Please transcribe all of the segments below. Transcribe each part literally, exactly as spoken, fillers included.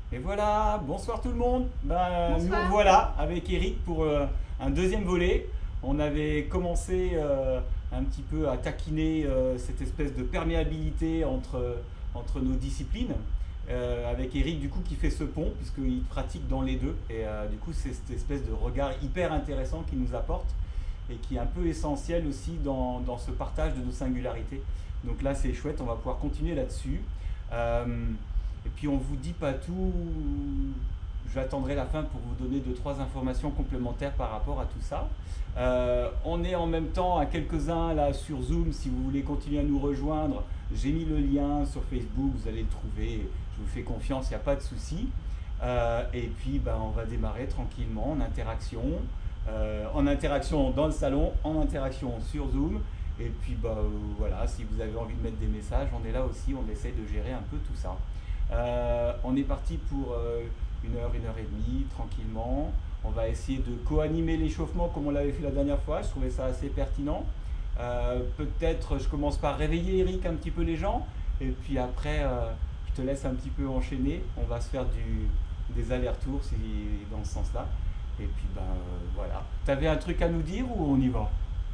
Et voilà, bonsoir tout le monde. Ben, nous Bonsoir. voilà avec Eric pour euh, un deuxième volet. On avait commencé euh, un petit peu à taquiner euh, cette espèce de perméabilité entre, entre nos disciplines. Euh, avec Eric du coup qui fait ce pont puisqu'il pratique dans les deux. Et euh, du coup c'est cette espèce de regard hyper intéressant qu'il nous apporte et qui est un peu essentiel aussi dans, dans ce partage de nos singularités. Donc là c'est chouette, on va pouvoir continuer là-dessus. Euh, et puis on vous dit pas tout. J'attendrai la fin pour vous donner deux trois informations complémentaires par rapport à tout ça. Euh, on est en même temps à quelques-uns là sur Zoom. Si vous voulez continuer à nous rejoindre, j'ai mis le lien sur Facebook. Vous allez le trouver. Je vous fais confiance, il n'y a pas de souci. Euh, et puis ben, on va démarrer tranquillement en interaction, euh, en interaction dans le salon, en interaction sur Zoom. Et puis bah, euh, voilà, si vous avez envie de mettre des messages, on est là aussi, on essaye de gérer un peu tout ça. Euh, on est parti pour euh, une heure, une heure et demie, tranquillement. On va essayer de co-animer l'échauffement comme on l'avait fait la dernière fois. Je trouvais ça assez pertinent. Euh, Peut-être je commence par réveiller Eric un petit peu les gens. Et puis après, euh, je te laisse un petit peu enchaîner. On va se faire du, des allers-retours si, dans ce sens-là. Et puis ben euh, voilà. T'avais un truc à nous dire ou on y va?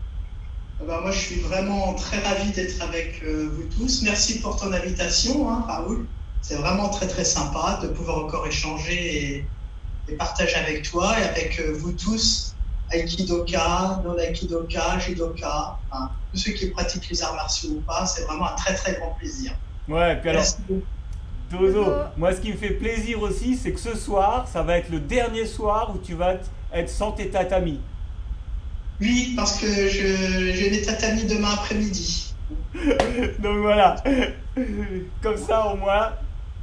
Ah bah, moi, je suis vraiment très ravi d'être avec euh, vous tous. Merci pour ton invitation, hein, Raoul. C'est vraiment très, très sympa de pouvoir encore échanger et, et partager avec toi et avec euh, vous tous, Aikidoka, non-Aikidoka, Judoka, hein, tous ceux qui pratiquent les arts martiaux ou pas. C'est vraiment un très, très grand plaisir. Ouais, et puis alors, Merci beaucoup. Dozo, Dodo. moi ce qui me fait plaisir aussi, c'est que ce soir, ça va être le dernier soir où tu vas être sans tes tatamis. Oui, parce que je, j'ai mes tatamis demain après-midi. Donc voilà, comme ça au moins,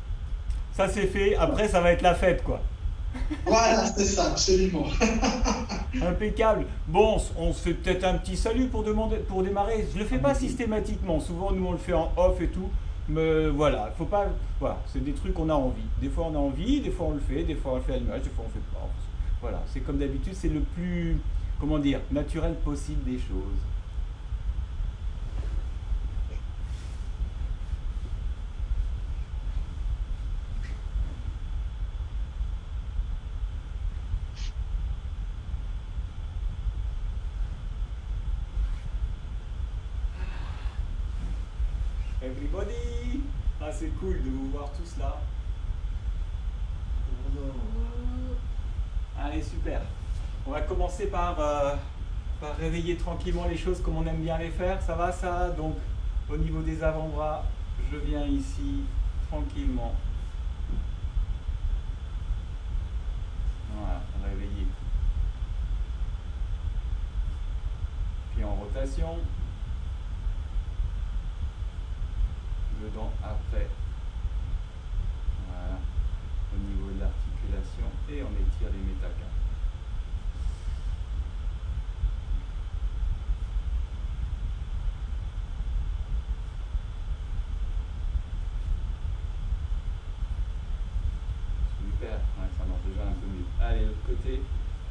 ça c'est fait. Après, ça va être la fête quoi. Voilà, c'est ça, absolument. Impeccable. Bon, on se fait peut-être un petit salut pour, demander, pour démarrer. Je le fais pas systématiquement. Souvent, nous on le fait en off et tout. Mais voilà, faut pas. Voilà, c'est des trucs qu'on a envie. Des fois on a envie, des fois on le fait, des fois on le fait à l'image, des fois on le fait pas. Voilà, c'est comme d'habitude, c'est le plus, comment dire, naturel possible des choses. Everybody! Ah, c'est cool de vous voir tous là. Allez, super. On va commencer par, euh, par réveiller tranquillement les choses comme on aime bien les faire. Ça va ça? Donc, au niveau des avant-bras, je viens ici tranquillement. Voilà, réveiller. Puis en rotation. Dedans après. Voilà. Au niveau de l'articulation. Et on étire les métacarpes. Super, ouais, ça marche déjà un peu mieux. Allez, l'autre côté.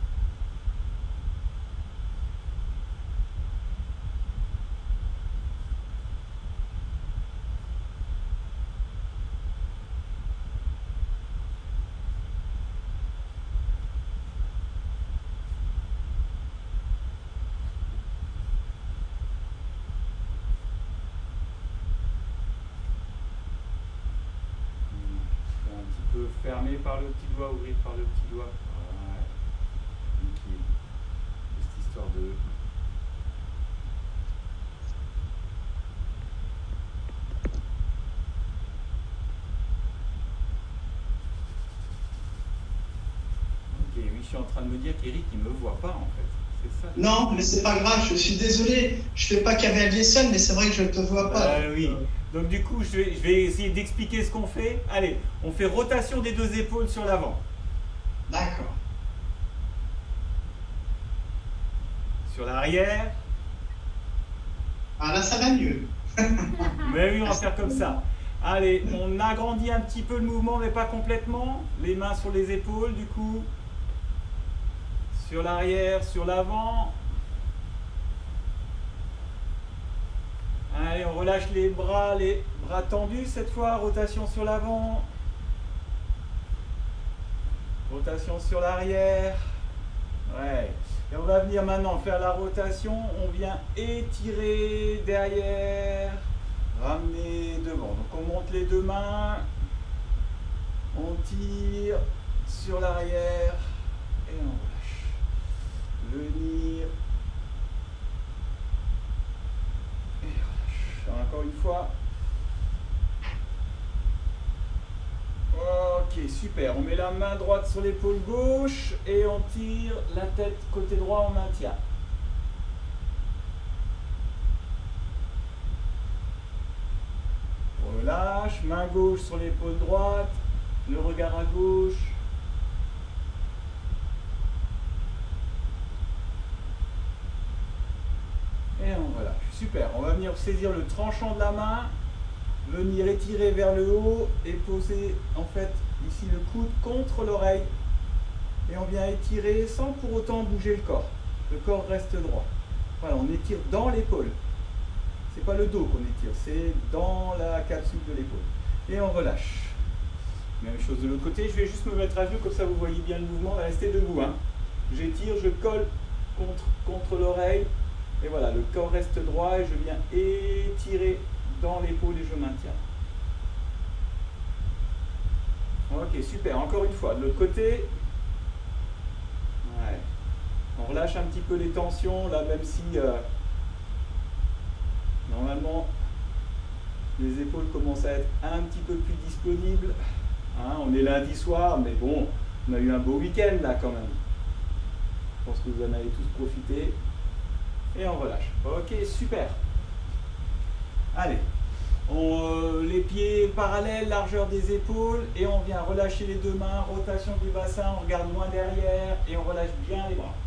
Hmm, un petit peu fermé par le petit doigt, ouvrir par le petit doigt. Voilà. Nickel. Juste histoire de. Ok, oui, je suis en train de me dire qu'Eric il me voit pas en fait. C'est ça. Non, mais c'est pas grave, je suis désolé. Je fais pas cavalier seul, mais c'est vrai que je ne te vois pas. Euh, oui. Donc du coup, je vais, je vais essayer d'expliquer ce qu'on fait. Allez, on fait rotation des deux épaules sur l'avant. D'accord. Sur l'arrière. Ah là, ça va mieux. Mais oui, on va faire comme ça. Allez, on agrandit un petit peu le mouvement, mais pas complètement. Les mains sur les épaules, du coup. Sur l'arrière, sur l'avant. Allez, on relâche les bras, les bras tendus cette fois. Rotation sur l'avant. Rotation sur l'arrière. Ouais. Et on va venir maintenant faire la rotation. On vient étirer derrière. Ramener devant. Donc on monte les deux mains. On tire sur l'arrière. Et on relâche. Venir. Et relâche. Encore une fois. Ok, super. On met la main droite sur l'épaule gauche et on tire la tête côté droit, on maintient. Relâche, main gauche sur l'épaule droite, le regard à gauche. Et on relâche. Super. On va venir saisir le tranchant de la main. Venir étirer vers le haut et poser en fait ici le coude contre l'oreille et on vient étirer sans pour autant bouger le corps. Le corps reste droit. Voilà, on étire dans l'épaule. C'est pas le dos qu'on étire, c'est dans la capsule de l'épaule. Et on relâche. Même chose de l'autre côté, je vais juste me mettre à genoux comme ça vous voyez bien le mouvement. Restez debout. Hein. J'étire, je colle contre, contre l'oreille et voilà, le corps reste droit et je viens étirer dans l'épaule et je maintiens. Ok, super. Encore une fois, de l'autre côté. Ouais. On relâche un petit peu les tensions, là, même si euh, normalement les épaules commencent à être un petit peu plus disponibles. Hein, on est lundi soir, mais bon, on a eu un beau week-end là quand même. Je pense que vous en avez tous profité. Et on relâche. Ok, super. Allez, on, euh, les pieds parallèles, largeur des épaules et on vient relâcher les deux mains, rotation du bassin, on regarde loin derrière et on relâche bien les bras.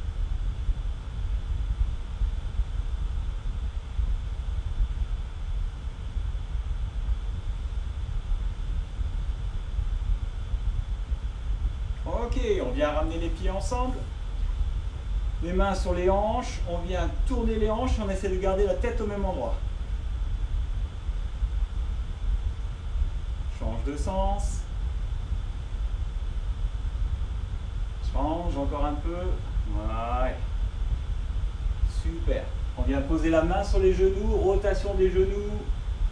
Ok, on vient ramener les pieds ensemble. Les mains sur les hanches, on vient tourner les hanches et on essaie de garder la tête au même endroit. Change de sens. Change encore un peu. Ouais. Super. On vient poser la main sur les genoux, rotation des genoux.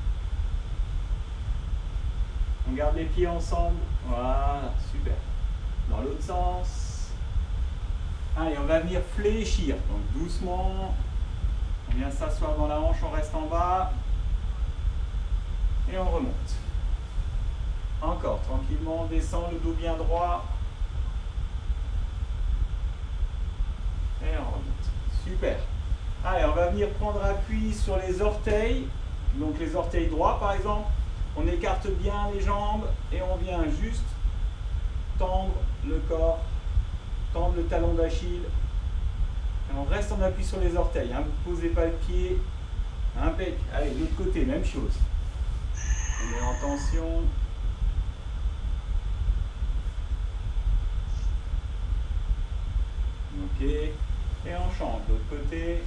On garde les pieds ensemble. Voilà, super. Dans l'autre sens. Allez, on va venir fléchir. Donc doucement. On vient s'asseoir dans la hanche, on reste en bas. Et on remonte. Encore, tranquillement, on descend, le dos bien droit. Et on remonte. Super. Allez, on va venir prendre appui sur les orteils. Donc les orteils droits, par exemple. On écarte bien les jambes et on vient juste tendre le corps, tendre le talon d'Achille. Et on reste en appui sur les orteils. Hein. Vous ne posez pas le pied. Impec. Allez, de l'autre côté, même chose. On est en tension. Ok, et on change de l'autre côté.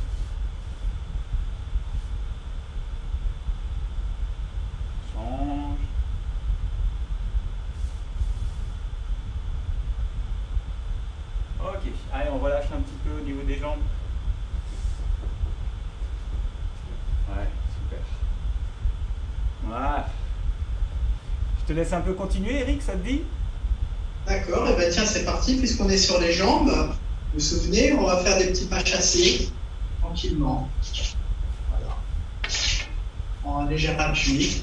Change. Ok, allez, on relâche un petit peu au niveau des jambes. Ouais, super. Voilà. Je te laisse un peu continuer, Eric, ça te dit? D'accord, et bien tiens, c'est parti, puisqu'on est sur les jambes. Vous vous souvenez, on va faire des petits pas chassés, tranquillement. Voilà. En léger appui.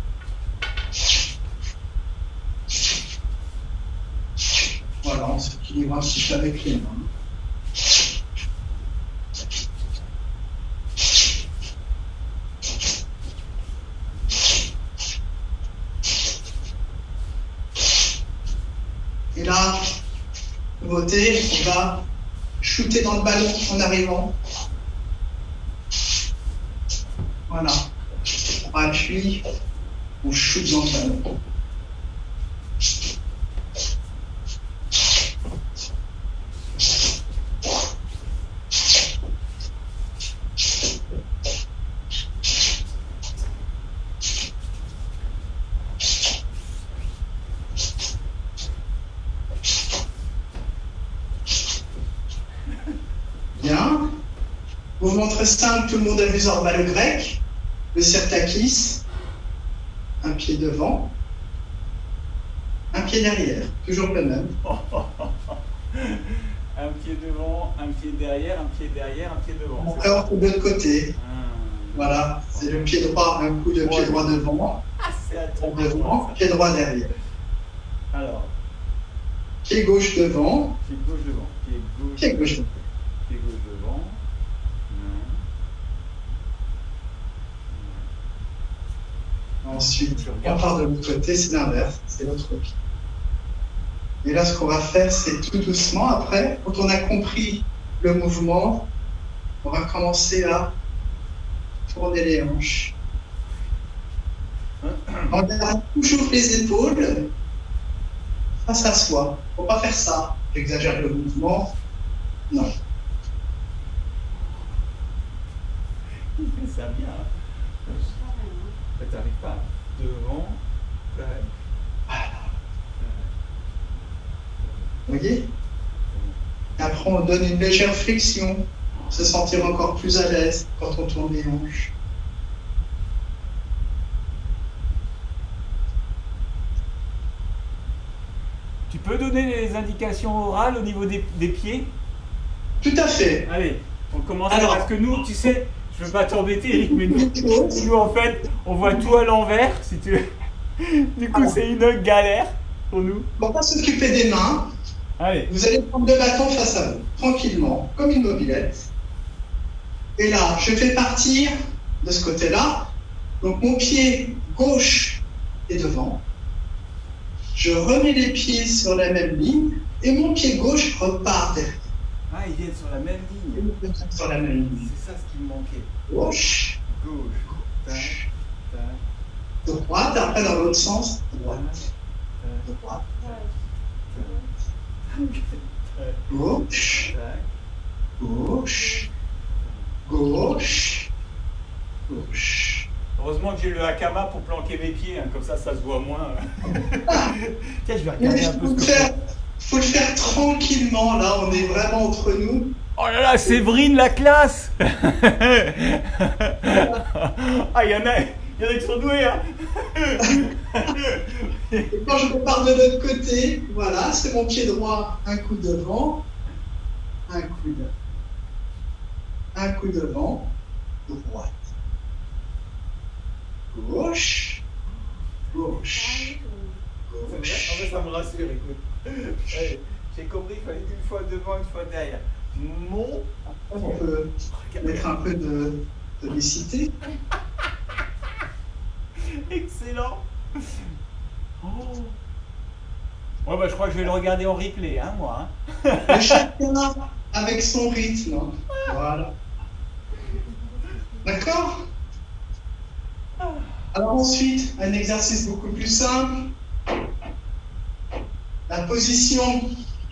Voilà, on s'équilibre un petit peu avec les mains. Et là, nouveauté, on va shooter dans le ballon en arrivant. Voilà. On appuie, on shoot dans le ballon. Mouvement très simple, tout le monde a vu Zorba le grec, le sirtakis, un pied devant, un pied derrière, toujours le même. Un pied devant, un pied derrière, un pied derrière, un pied devant. Encore de l'autre côté. Ah. Voilà, c'est le pied droit, un coup de pied droit devant, Ah, c'est un devant, pied droit derrière. Alors, pied gauche devant, pied gauche devant, pied gauche, pied gauche devant. Pied gauche devant. Non. Ensuite, on part de l'autre côté, c'est l'inverse, c'est l'autre pied. Et là, ce qu'on va faire, c'est tout doucement, après, quand on a compris le mouvement, on va commencer à tourner les hanches. On garde toujours les épaules face à soi. Il ne faut pas faire ça. J'exagère le mouvement. Non. Il fait ça bien. Tu n'arrives pas. Devant. Voilà. Vous voyez? Après, on donne une légère flexion. Se sentir encore plus à l'aise quand on tourne les hanches. Tu peux donner les indications orales au niveau des, des pieds? Tout à fait. Allez, on commence. Alors, parce que nous, tu sais, je veux pas t'embêter, mais nous, nous, en fait, on voit tout à l'envers, si tu veux. Du coup, c'est une galère pour nous. On va s'occuper des mains. Allez. Vous allez prendre deux bâtons face à vous, tranquillement, comme une mobilette. Et là, je fais partir de ce côté-là. Donc, mon pied gauche est devant. Je remets les pieds sur la même ligne et mon pied gauche repart derrière. Ah, ils viennent sur la même ligne. Sur la même ligne. C'est ça ce qui me manquait. Gauche. Gauche. Tac, tac. Droite, après dans l'autre sens. Droite. Droite. Gauche. Gauche. Gauche. Gauche. Heureusement que j'ai le hakama pour planquer mes pieds, hein, comme ça, ça se voit moins. Tiens, je vais regarder un peu ce que faire. Il faut le faire tranquillement, là, on est vraiment entre nous. Oh là là, Séverine, la classe. Ah, il y en a, il y en a qui sont doués, hein. Et quand je repars de l'autre côté, voilà, c'est mon pied droit, un coup devant, un coup de, un coup devant, droite, gauche, gauche, gauche. En fait, ça me rassure, écoute. Ouais, j'ai compris qu'il fallait une fois devant, une fois derrière. Mon... On peut mettre un peu de publicité. Excellent. Oh. Ouais, bah, je crois que je vais le regarder en replay, hein, moi. Hein. Mais chacun avec son rythme. Voilà. D'accord? Alors ensuite, un exercice beaucoup plus simple. La position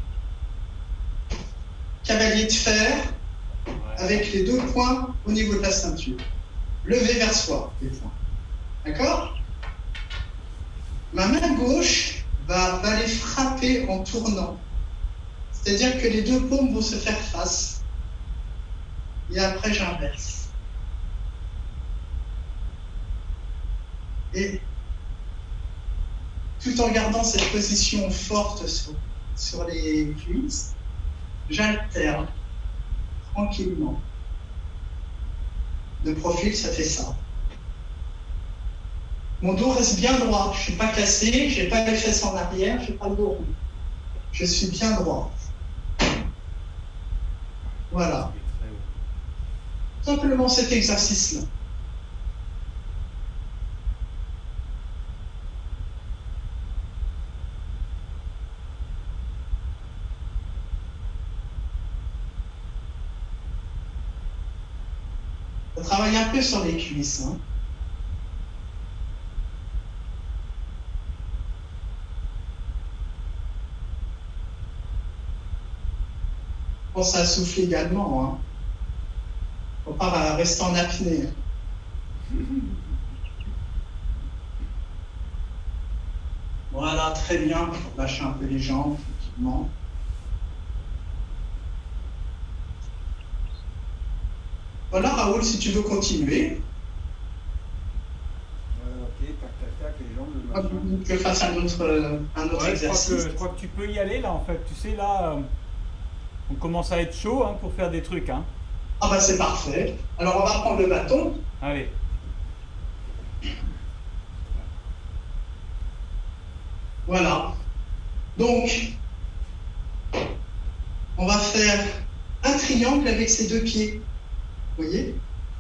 cavalier de fer avec les deux poings au niveau de la ceinture. Levé vers soi, les poings. D'accord? Ma main gauche va, va les frapper en tournant. C'est-à-dire que les deux paumes vont se faire face. Et après, j'inverse. Et tout en gardant cette position forte sur, sur les cuisses, j'alterne tranquillement. De profil, ça fait ça. Mon dos reste bien droit. Je ne suis pas cassé, je n'ai pas les fesses en arrière, je n'ai pas le dos rond. Je suis bien droit. Voilà. Simplement cet exercice-là. On travaille un peu sur les cuisses. Hein. Pense à souffler également. Hein. Faut pas rester en apnée. Voilà, très bien. Lâchez un peu les jambes, effectivement. Voilà, Raoul, si tu veux continuer. Euh, ok, tac, tac, tac, les jambes, le Ah, machin. que je fasse un autre, un autre Ouais, je crois, exercice. que, je crois que tu peux y aller là en fait. Tu sais, là, euh, on commence à être chaud hein, pour faire des trucs. Hein. Ah bah c'est parfait. Alors on va prendre le bâton. Allez. Voilà. Donc, on va faire un triangle avec ses deux pieds. Vous voyez?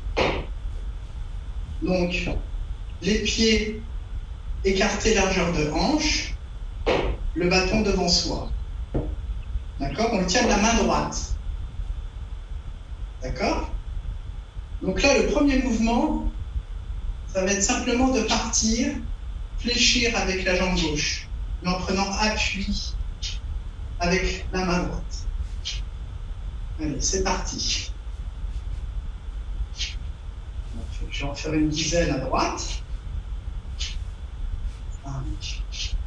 Donc, les pieds écartés largeur de hanche, le bâton devant soi. D'accord? On le tient de la main droite. D'accord? Donc là, le premier mouvement, ça va être simplement de partir, fléchir avec la jambe gauche, mais en prenant appui avec la main droite. Allez, c'est parti. Je vais en faire une dizaine à droite. cinq,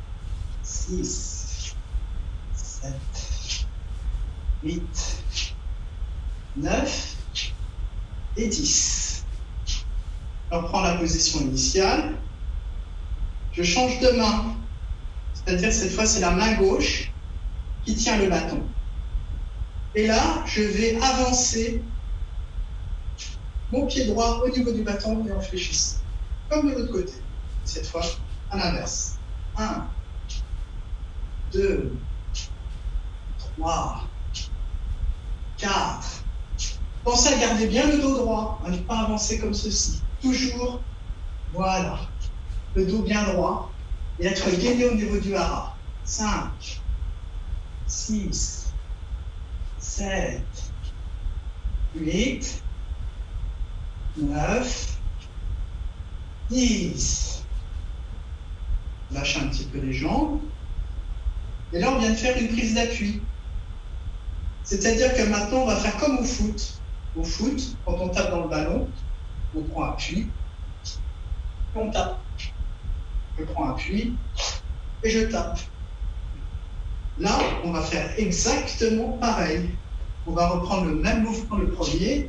six, sept, huit, neuf et dix. Je reprends la position initiale. Je change de main. C'est-à-dire cette fois, c'est la main gauche qui tient le bâton. Et là, je vais avancer mon pied droit au niveau du bâton et en fléchissant. Comme de l'autre côté. Cette fois, à l'inverse. un, deux, trois, quatre. Pensez à garder bien le dos droit, à ne pas avancer comme ceci. Toujours, voilà, le dos bien droit et être gainé au niveau du hara. cinq, six, sept, huit, neuf, dix. Lâche un petit peu les jambes. Et là, on vient de faire une prise d'appui. C'est-à-dire que maintenant, on va faire comme au foot. Au foot, quand on tape dans le ballon, on prend appui, on tape. Je prends appui et je tape. Là, on va faire exactement pareil. On va reprendre le même mouvement, le premier.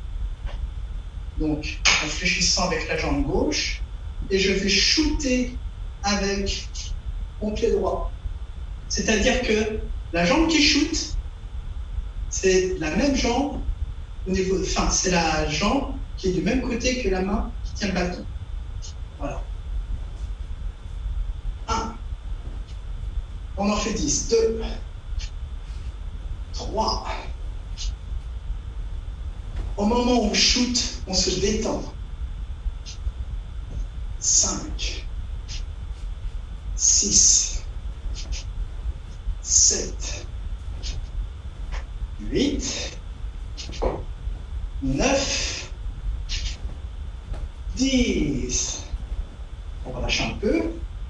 Donc, en fléchissant avec la jambe gauche. Et je vais shooter avec mon pied droit. C'est-à-dire que la jambe qui shoot, c'est la même jambe au niveau, enfin, c'est la jambe qui est du même côté que la main qui tient le bâton. Voilà. un. On en fait dix. deux. trois. Au moment où on shoot, on se détend. cinq. six. sept. huit. neuf, dix. On relâche un peu.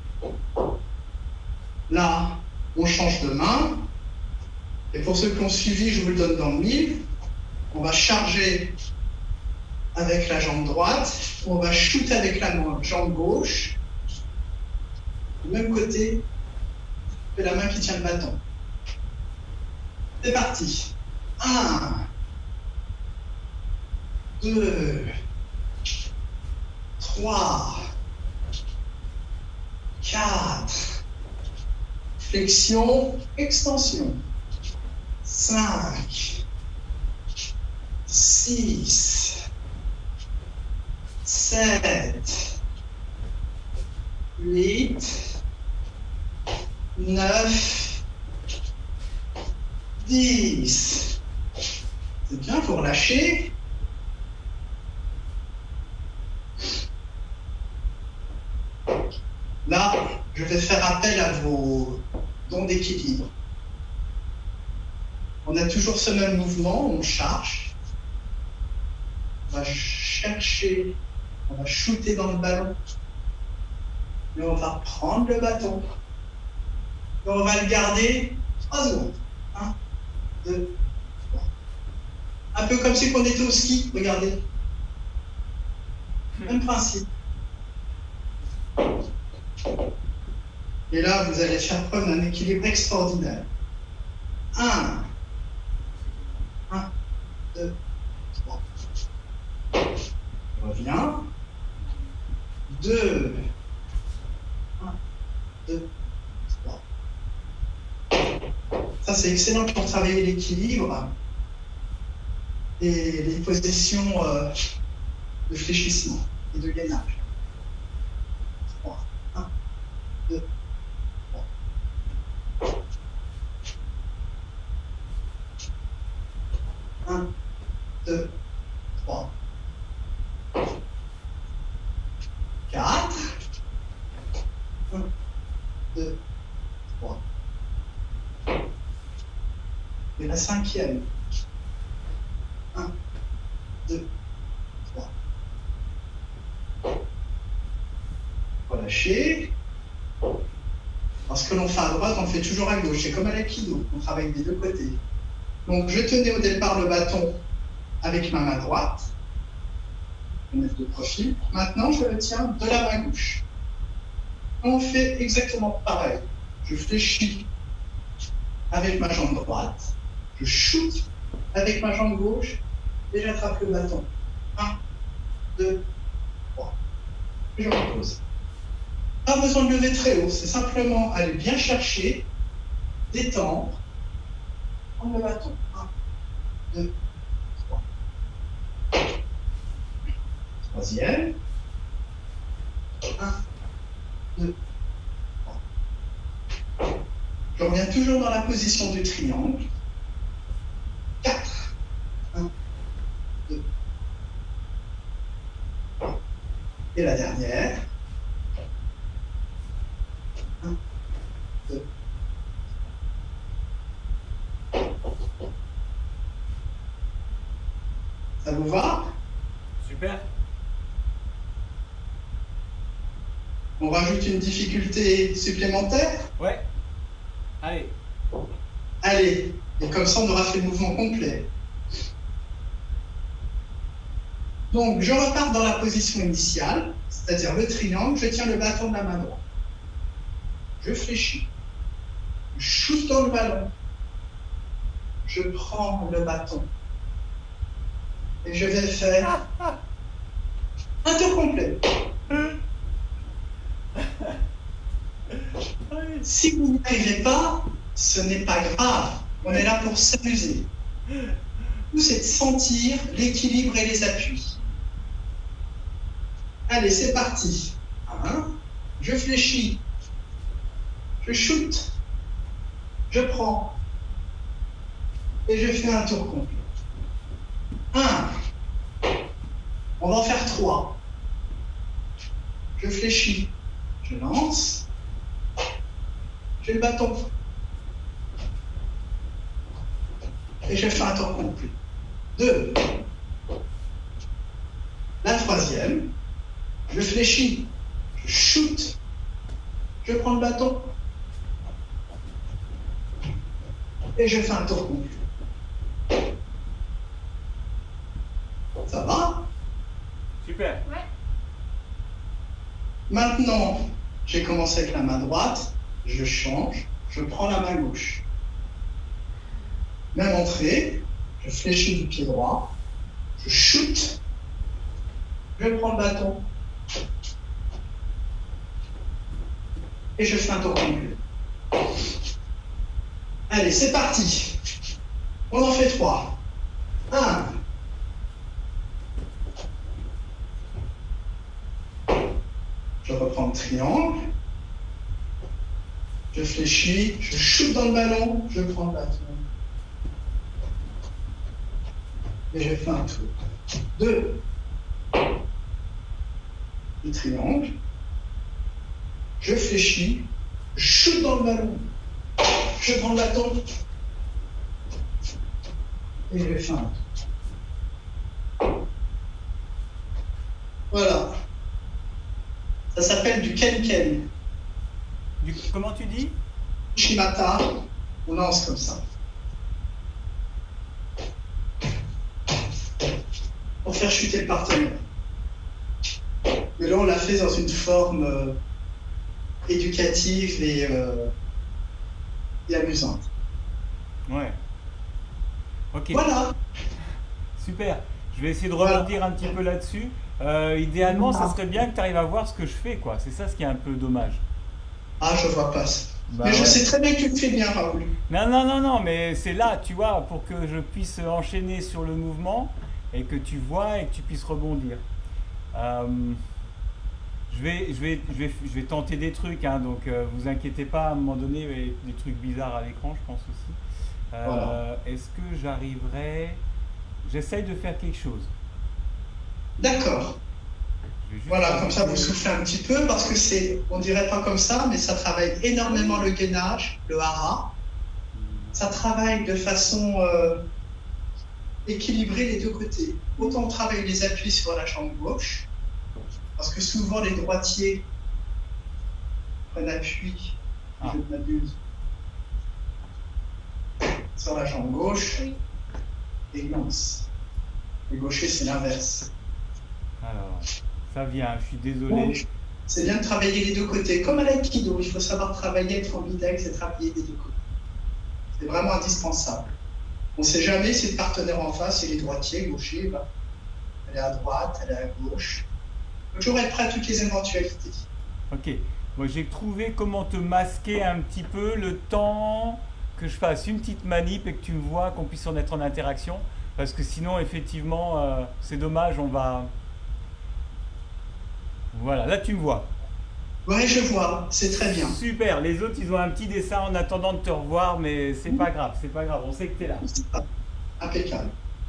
Là, on change de main. Et pour ceux qui ont suivi, je vous le donne dans le mille. On va charger avec la jambe droite. On va shooter avec la jambe gauche. Du même côté que la main qui tient le bâton. C'est parti. un. deux, trois, quatre, flexion, extension, cinq, six, sept, huit, neuf, dix. C'est bien, il faut relâcher. Là, je vais faire appel à vos dons d'équilibre. On a toujours ce même mouvement, on charge. On va chercher, on va shooter dans le ballon. Et on va prendre le bâton. Et on va le garder trois secondes. un, deux, trois. Un peu comme si on était au ski, regardez. Même principe. Et là, vous allez faire preuve d'un équilibre extraordinaire. un, un, deux, trois. Je reviens. deux. un, deux, trois. Ça, c'est excellent pour travailler l'équilibre et les positions euh, de fléchissement et de gainage. trois. un, deux, trois. un, deux, trois. quatre. un, deux, trois. Et la cinquième. un, deux, trois. Relâchez. Alors, ce que l'on fait à droite, on le fait toujours à gauche. C'est comme à l'aïkido, on travaille des deux côtés. Donc, je tenais au départ le bâton avec ma main droite. Je vais mettre de profil. Maintenant, je le tiens de la main gauche. On fait exactement pareil. Je fléchis avec ma jambe droite. Je shoot avec ma jambe gauche et j'attrape le bâton. un, deux, trois. Et je repose. Pas besoin de lever très haut, c'est simplement aller bien chercher, détendre, prendre le bâton. un, deux, trois. Troisième. un, deux, trois. Je reviens toujours dans la position du triangle. quatre. un, deux, trois. Et la dernière. un, deux. Ça vous va? Super. On rajoute une difficulté supplémentaire? Ouais. Allez. Allez, et comme ça on aura fait le mouvement complet. Donc je repars dans la position initiale, c'est-à-dire le triangle, je tiens le bâton de la main droite. Je fléchis. Je shoot dans le ballon. Je prends le bâton. Et je vais faire un tour complet. Si vous n'y arrivez pas, ce n'est pas grave. On est là pour s'amuser. Tout, c'est de sentir l'équilibre et les appuis. Allez, c'est parti. Un, je fléchis. Je shoot. Je prends. Et je fais un tour complet. Un. On va en faire trois. Je fléchis. Je lance. J'ai le bâton. Et je fais un tour complet. Deux. La troisième. Je fléchis. Je shoot. Je prends le bâton. Et je fais un tour complet. Ça va? Super. Ouais. Maintenant, j'ai commencé avec la main droite. Je change. Je prends la main gauche. Même entrée. Je fléchis du pied droit. Je shoot. Je prends le bâton. Et je fais un tour complet. Allez, c'est parti. On en fait trois. Un. Je reprends le triangle. Je fléchis. Je shoot dans le ballon. Je prends le bâton. Et je fais un tour. Deux. Le triangle. Je fléchis. Je shoot dans le ballon. Je prends le bâton. Et je fais un tour. Voilà. Ça s'appelle du ken-ken. Du, comment tu dis? Shimata, on lance comme ça. Pour faire chuter le partenaire. Et là, on l'a fait dans une forme euh, éducative et, euh, et amusante. Ouais. Ok. Voilà. Super. Je Je vais essayer de rebondir voilà. un petit peu là-dessus. Euh, idéalement, ça serait bien que tu arrives à voir ce que je fais, quoi. C'est ça ce qui est un peu dommage. Ah, je vois pas ça. Bah, mais ouais. je sais très bien que tu le fais bien, Raoul. Non, non, non, non, mais c'est là, tu vois, pour que je puisse enchaîner sur le mouvement et que tu vois et que tu puisses rebondir. Euh, je, vais, je, vais, je, vais, je vais tenter des trucs, hein, donc euh, vous inquiétez pas, à un moment donné, des trucs bizarres à l'écran, je pense aussi. Euh, voilà. Est-ce que j'arriverai... J'essaye de faire quelque chose. D'accord. Voilà, comme ça vous soufflez un petit peu, parce que c'est, on dirait pas comme ça, mais ça travaille énormément le gainage, le hara. Ça travaille de façon euh, équilibrée les deux côtés. Autant on travaille les appuis sur la jambe gauche, parce que souvent les droitiers prennent appui, ah. je m'abuse, sur la jambe gauche et glance. Les gauchers, c'est l'inverse. Alors, ça vient, je suis désolé. C'est bien de travailler les deux côtés. Comme à l'aïkido, il faut savoir travailler, être ambidex et travailler des deux côtés. C'est vraiment indispensable. On ne sait jamais si le partenaire en face, il est droitier, gaucher, bah, elle est à droite, elle est à gauche. Il faut toujours être prêt à toutes les éventualités. Ok. Moi, j'ai trouvé comment te masquer un petit peu le temps que je fasse une petite manip et que tu me vois, qu'on puisse en être en interaction. Parce que sinon, effectivement, euh, c'est dommage, on va... Voilà, là tu me vois. Oui, je vois, c'est très bien. Super, les autres, ils ont un petit dessin en attendant de te revoir, mais c'est pas grave, c'est pas grave, on sait que tu es là. Impeccable.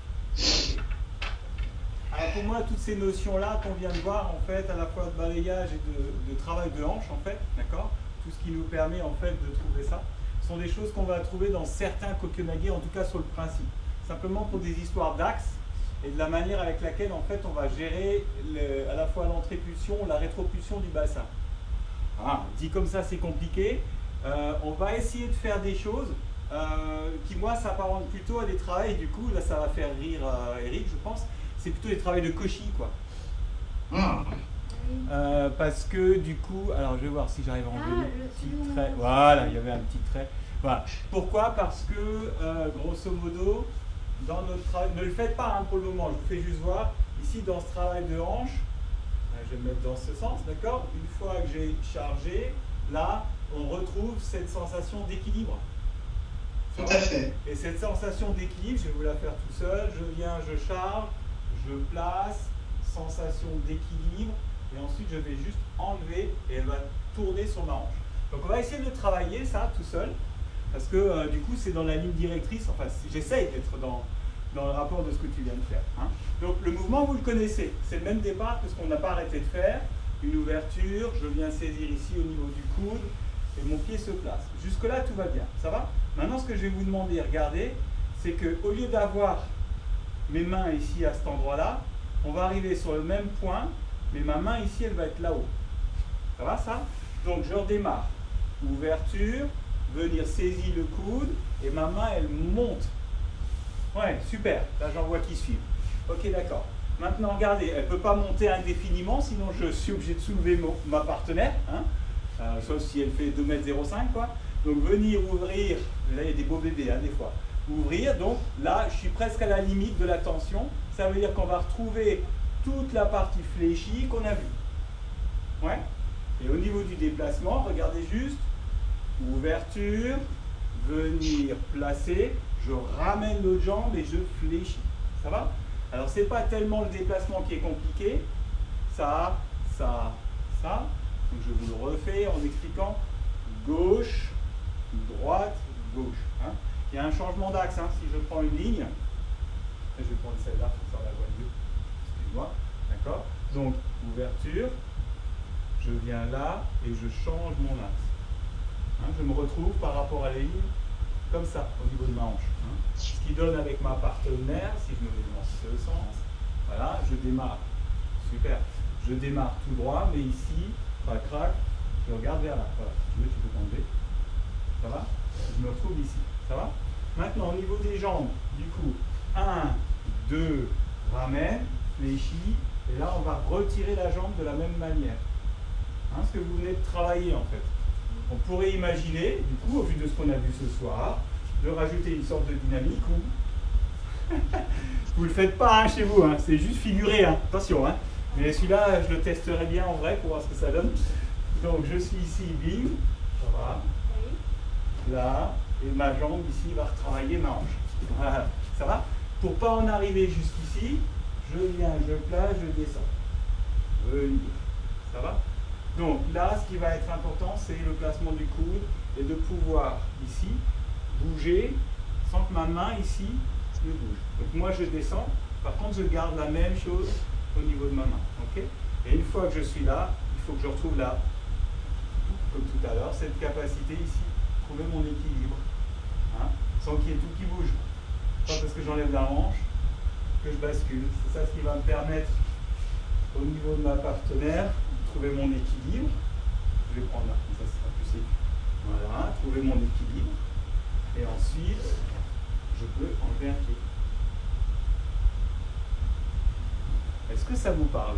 Alors pour moi, toutes ces notions-là qu'on vient de voir, en fait, à la fois de balayage et de, de travail de hanche, en fait, d'accord, tout ce qui nous permet, en fait, de trouver ça, sont des choses qu'on va trouver dans certains Kokyo-nage, en tout cas sur le principe. Simplement pour des histoires d'axe et de la manière avec laquelle, en fait, on va gérer le, à la fois l'entrépulsion, la rétropulsion du bassin. Ah, dit comme ça, c'est compliqué. Euh, on va essayer de faire des choses euh, qui, moi, s'apparentent plutôt à des travaux, et du coup, là, ça va faire rire euh, Eric, je pense. C'est plutôt des travaux de koshi, quoi. Ah. Euh, parce que, du coup, alors, je vais voir si j'arrive à enlever ah, le petit trait. Voilà, il y avait un petit trait. Voilà. Pourquoi? Parce que, euh, grosso modo, dans notre travail, ne le faites pas hein, pour le moment, je vous fais juste voir. Ici, dans ce travail de hanche, je vais me mettre dans ce sens, d'accord? Une fois que j'ai chargé, là, on retrouve cette sensation d'équilibre. Tout à fait. Et cette sensation d'équilibre, je vais vous la faire tout seul. Je viens, je charge, je place, sensation d'équilibre, et ensuite je vais juste enlever et elle va tourner sur ma hanche. Donc on va essayer de travailler ça tout seul, parce que euh, du coup c'est dans la ligne directrice, enfin j'essaye d'être dans, dans le rapport de ce que tu viens de faire. Hein. Donc le mouvement, vous le connaissez, c'est le même départ que ce qu'on n'a pas arrêté de faire. Une ouverture, je viens saisir ici au niveau du coude, et mon pied se place. Jusque là tout va bien, ça va? Maintenant ce que je vais vous demander, regardez, c'est qu'au lieu d'avoir mes mains ici à cet endroit-là, on va arriver sur le même point, mais ma main ici elle va être là-haut. Ça va ça? Donc je redémarre. Ouverture, venir saisir le coude, et ma main elle monte. Ouais, super, là j'en vois qui suivent. Ok, d'accord. Maintenant, regardez, elle ne peut pas monter indéfiniment, sinon je suis obligé de soulever mon, ma partenaire, hein, euh, sauf si elle fait deux mètres zéro cinq, quoi. Donc venir ouvrir, là il y a des beaux bébés, hein, des fois. Ouvrir, donc là je suis presque à la limite de la tension, ça veut dire qu'on va retrouver toute la partie fléchie qu'on a vue. Ouais. Et au niveau du déplacement, regardez juste, ouverture, venir placer, je ramène l'autre jambe et je fléchis. Ça va? Alors c'est pas tellement le déplacement qui est compliqué, ça, ça, ça. Donc je vous le refais en expliquant gauche, droite, gauche. Hein. Il y a un changement d'axe, hein. Si je prends une ligne, je vais prendre celle-là pour faire la voie mieux. Excuse-moi, d'accord? Donc ouverture, je viens là et je change mon axe. Hein, je me retrouve par rapport à la ligne comme ça au niveau de ma hanche. Hein. Ce qui donne avec ma partenaire, si je me mets dans ce sens, voilà, je démarre. Super. Je démarre tout droit, mais ici, crac, crac, je regarde vers là. Voilà, si tu veux, tu peux t'enlever. Ça va? Je me retrouve ici. Ça va? Maintenant, au niveau des jambes, du coup, un, deux, ramène, fléchis, et là, on va retirer la jambe de la même manière. Hein, ce que vous venez de travailler, en fait. On pourrait imaginer, du coup, au vu de ce qu'on a vu ce soir, de rajouter une sorte de dynamique où Vous ne le faites pas hein, chez vous, hein. C'est juste figuré, hein. Attention. Hein. Mais celui-là, je le testerai bien en vrai pour voir ce que ça donne. Donc je suis ici, bim, ça va. Là, et ma jambe ici va retravailler ma hanche. Voilà. Ça va? Pour ne pas en arriver jusqu'ici, je viens, je place, je descends. Venir. Ça va? Donc là, ce qui va être important, c'est le placement du coude et de pouvoir ici bouger sans que ma main ici ne bouge. Donc moi je descends, par contre je garde la même chose au niveau de ma main. Okay? Et une fois que je suis là, il faut que je retrouve là, comme tout à l'heure, cette capacité ici, trouver mon équilibre, hein, sans qu'il y ait tout qui bouge. Pas parce que j'enlève la hanche que je bascule. C'est ça ce qui va me permettre au niveau de ma partenaire de trouver mon équilibre. Je vais prendre là, comme ça ce sera plus simple. Voilà, trouver mon équilibre. Et ensuite, je peux enlever un pied. Est-ce que ça vous parle?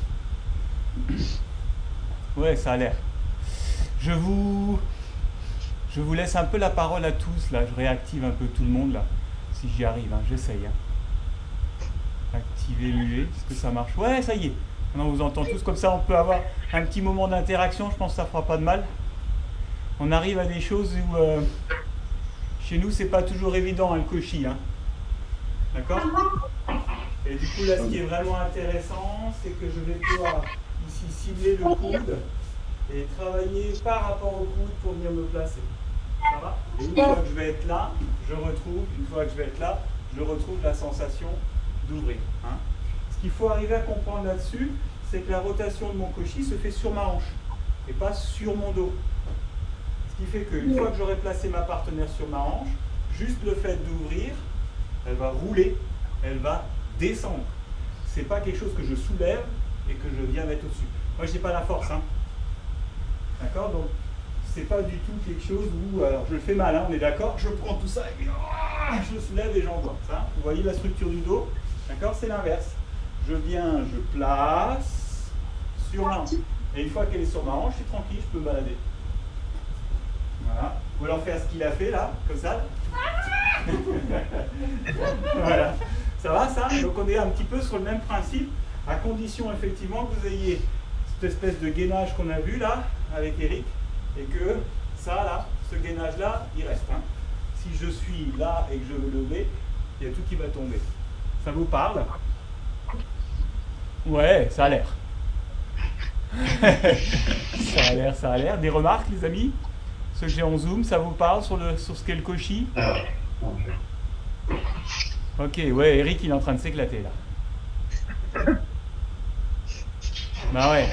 Ouais, ça a l'air. Je vous, je vous laisse un peu la parole à tous, là. Je réactive un peu tout le monde, là. Si j'y arrive, hein. J'essaye. Hein. Activer, muer. Est-ce que ça marche? Ouais, ça y est. Maintenant, on vous entend tous. Comme ça, on peut avoir un petit moment d'interaction. Je pense que ça fera pas de mal. On arrive à des choses où... Euh, chez nous, c'est pas toujours évident, hein, le koshi. Hein. D'accord? Et du coup, là, ce qui est vraiment intéressant, c'est que je vais pouvoir ici cibler le coude et travailler par rapport au coude pour venir me placer. Ça va? Et une fois que je vais être là, je retrouve, une fois que je vais être là, je retrouve la sensation d'ouvrir. Hein. Ce qu'il faut arriver à comprendre là-dessus, c'est que la rotation de mon koshi se fait sur ma hanche et pas sur mon dos. Ce qui fait qu'une fois que j'aurai placé ma partenaire sur ma hanche, juste le fait d'ouvrir, elle va rouler, elle va descendre. Ce n'est pas quelque chose que je soulève et que je viens mettre au-dessus. Moi, je n'ai pas la force. Hein. D'accord? Donc, ce n'est pas du tout quelque chose où, alors je le fais mal, hein, on est d'accord? Je prends tout ça et puis oh, je le soulève et j'envoie. Ça, vous voyez la structure du dos? D'accord? C'est l'inverse. Je viens, je place sur ma hanche. Et une fois qu'elle est sur ma hanche, je suis tranquille, je peux me balader. Voilà. Ou alors faire ce qu'il a fait là, comme ça. Voilà. Ça va ça? Donc on est un petit peu sur le même principe, à condition effectivement que vous ayez cette espèce de gainage qu'on a vu là, avec Eric, et que ça là, ce gainage là, il reste. Hein. Si je suis là et que je veux lever, il y a tout qui va tomber. Ça vous parle? Ouais, ça a l'air. Ça a l'air, ça a l'air. Des remarques les amis? Ce que j'ai en zoom, ça vous parle sur, le, sur ce qu'est le koshi? Ok, ouais, Eric il est en train de s'éclater là. Bah ouais.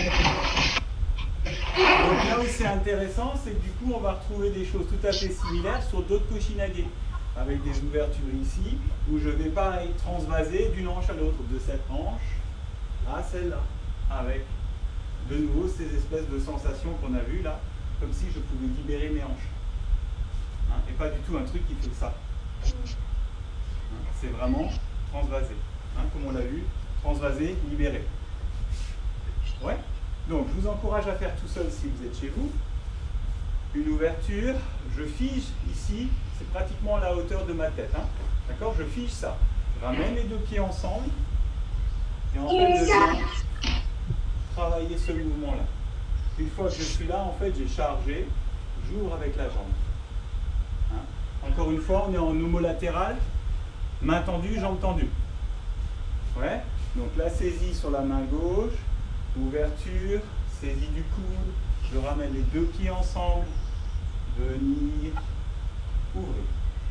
Donc là où c'est intéressant, c'est que du coup on va retrouver des choses tout à fait similaires sur d'autres koshinage, avec des ouvertures ici, où je vais pas être transvasé d'une hanche à l'autre, de cette hanche à celle-là, avec de nouveau ces espèces de sensations qu'on a vues là, comme si je pouvais libérer mes hanches. Hein, et pas du tout un truc qui fait ça. Hein, c'est vraiment transvasé. Hein, comme on l'a vu, transvasé, libéré. Ouais. Donc, je vous encourage à faire tout seul si vous êtes chez vous. Une ouverture, je fige ici, c'est pratiquement à la hauteur de ma tête. Hein. D'accord? Je fige ça. Je ramène les deux pieds ensemble. Et en fait, je viens travailler ce mouvement-là. Une fois que je suis là, en fait, j'ai chargé, j'ouvre avec la jambe. Hein? Encore une fois, on est en homolatéral, main tendue, jambe tendue. Ouais. Donc la saisie sur la main gauche, ouverture, saisie du coude, je ramène les deux pieds ensemble, venir, ouvrir.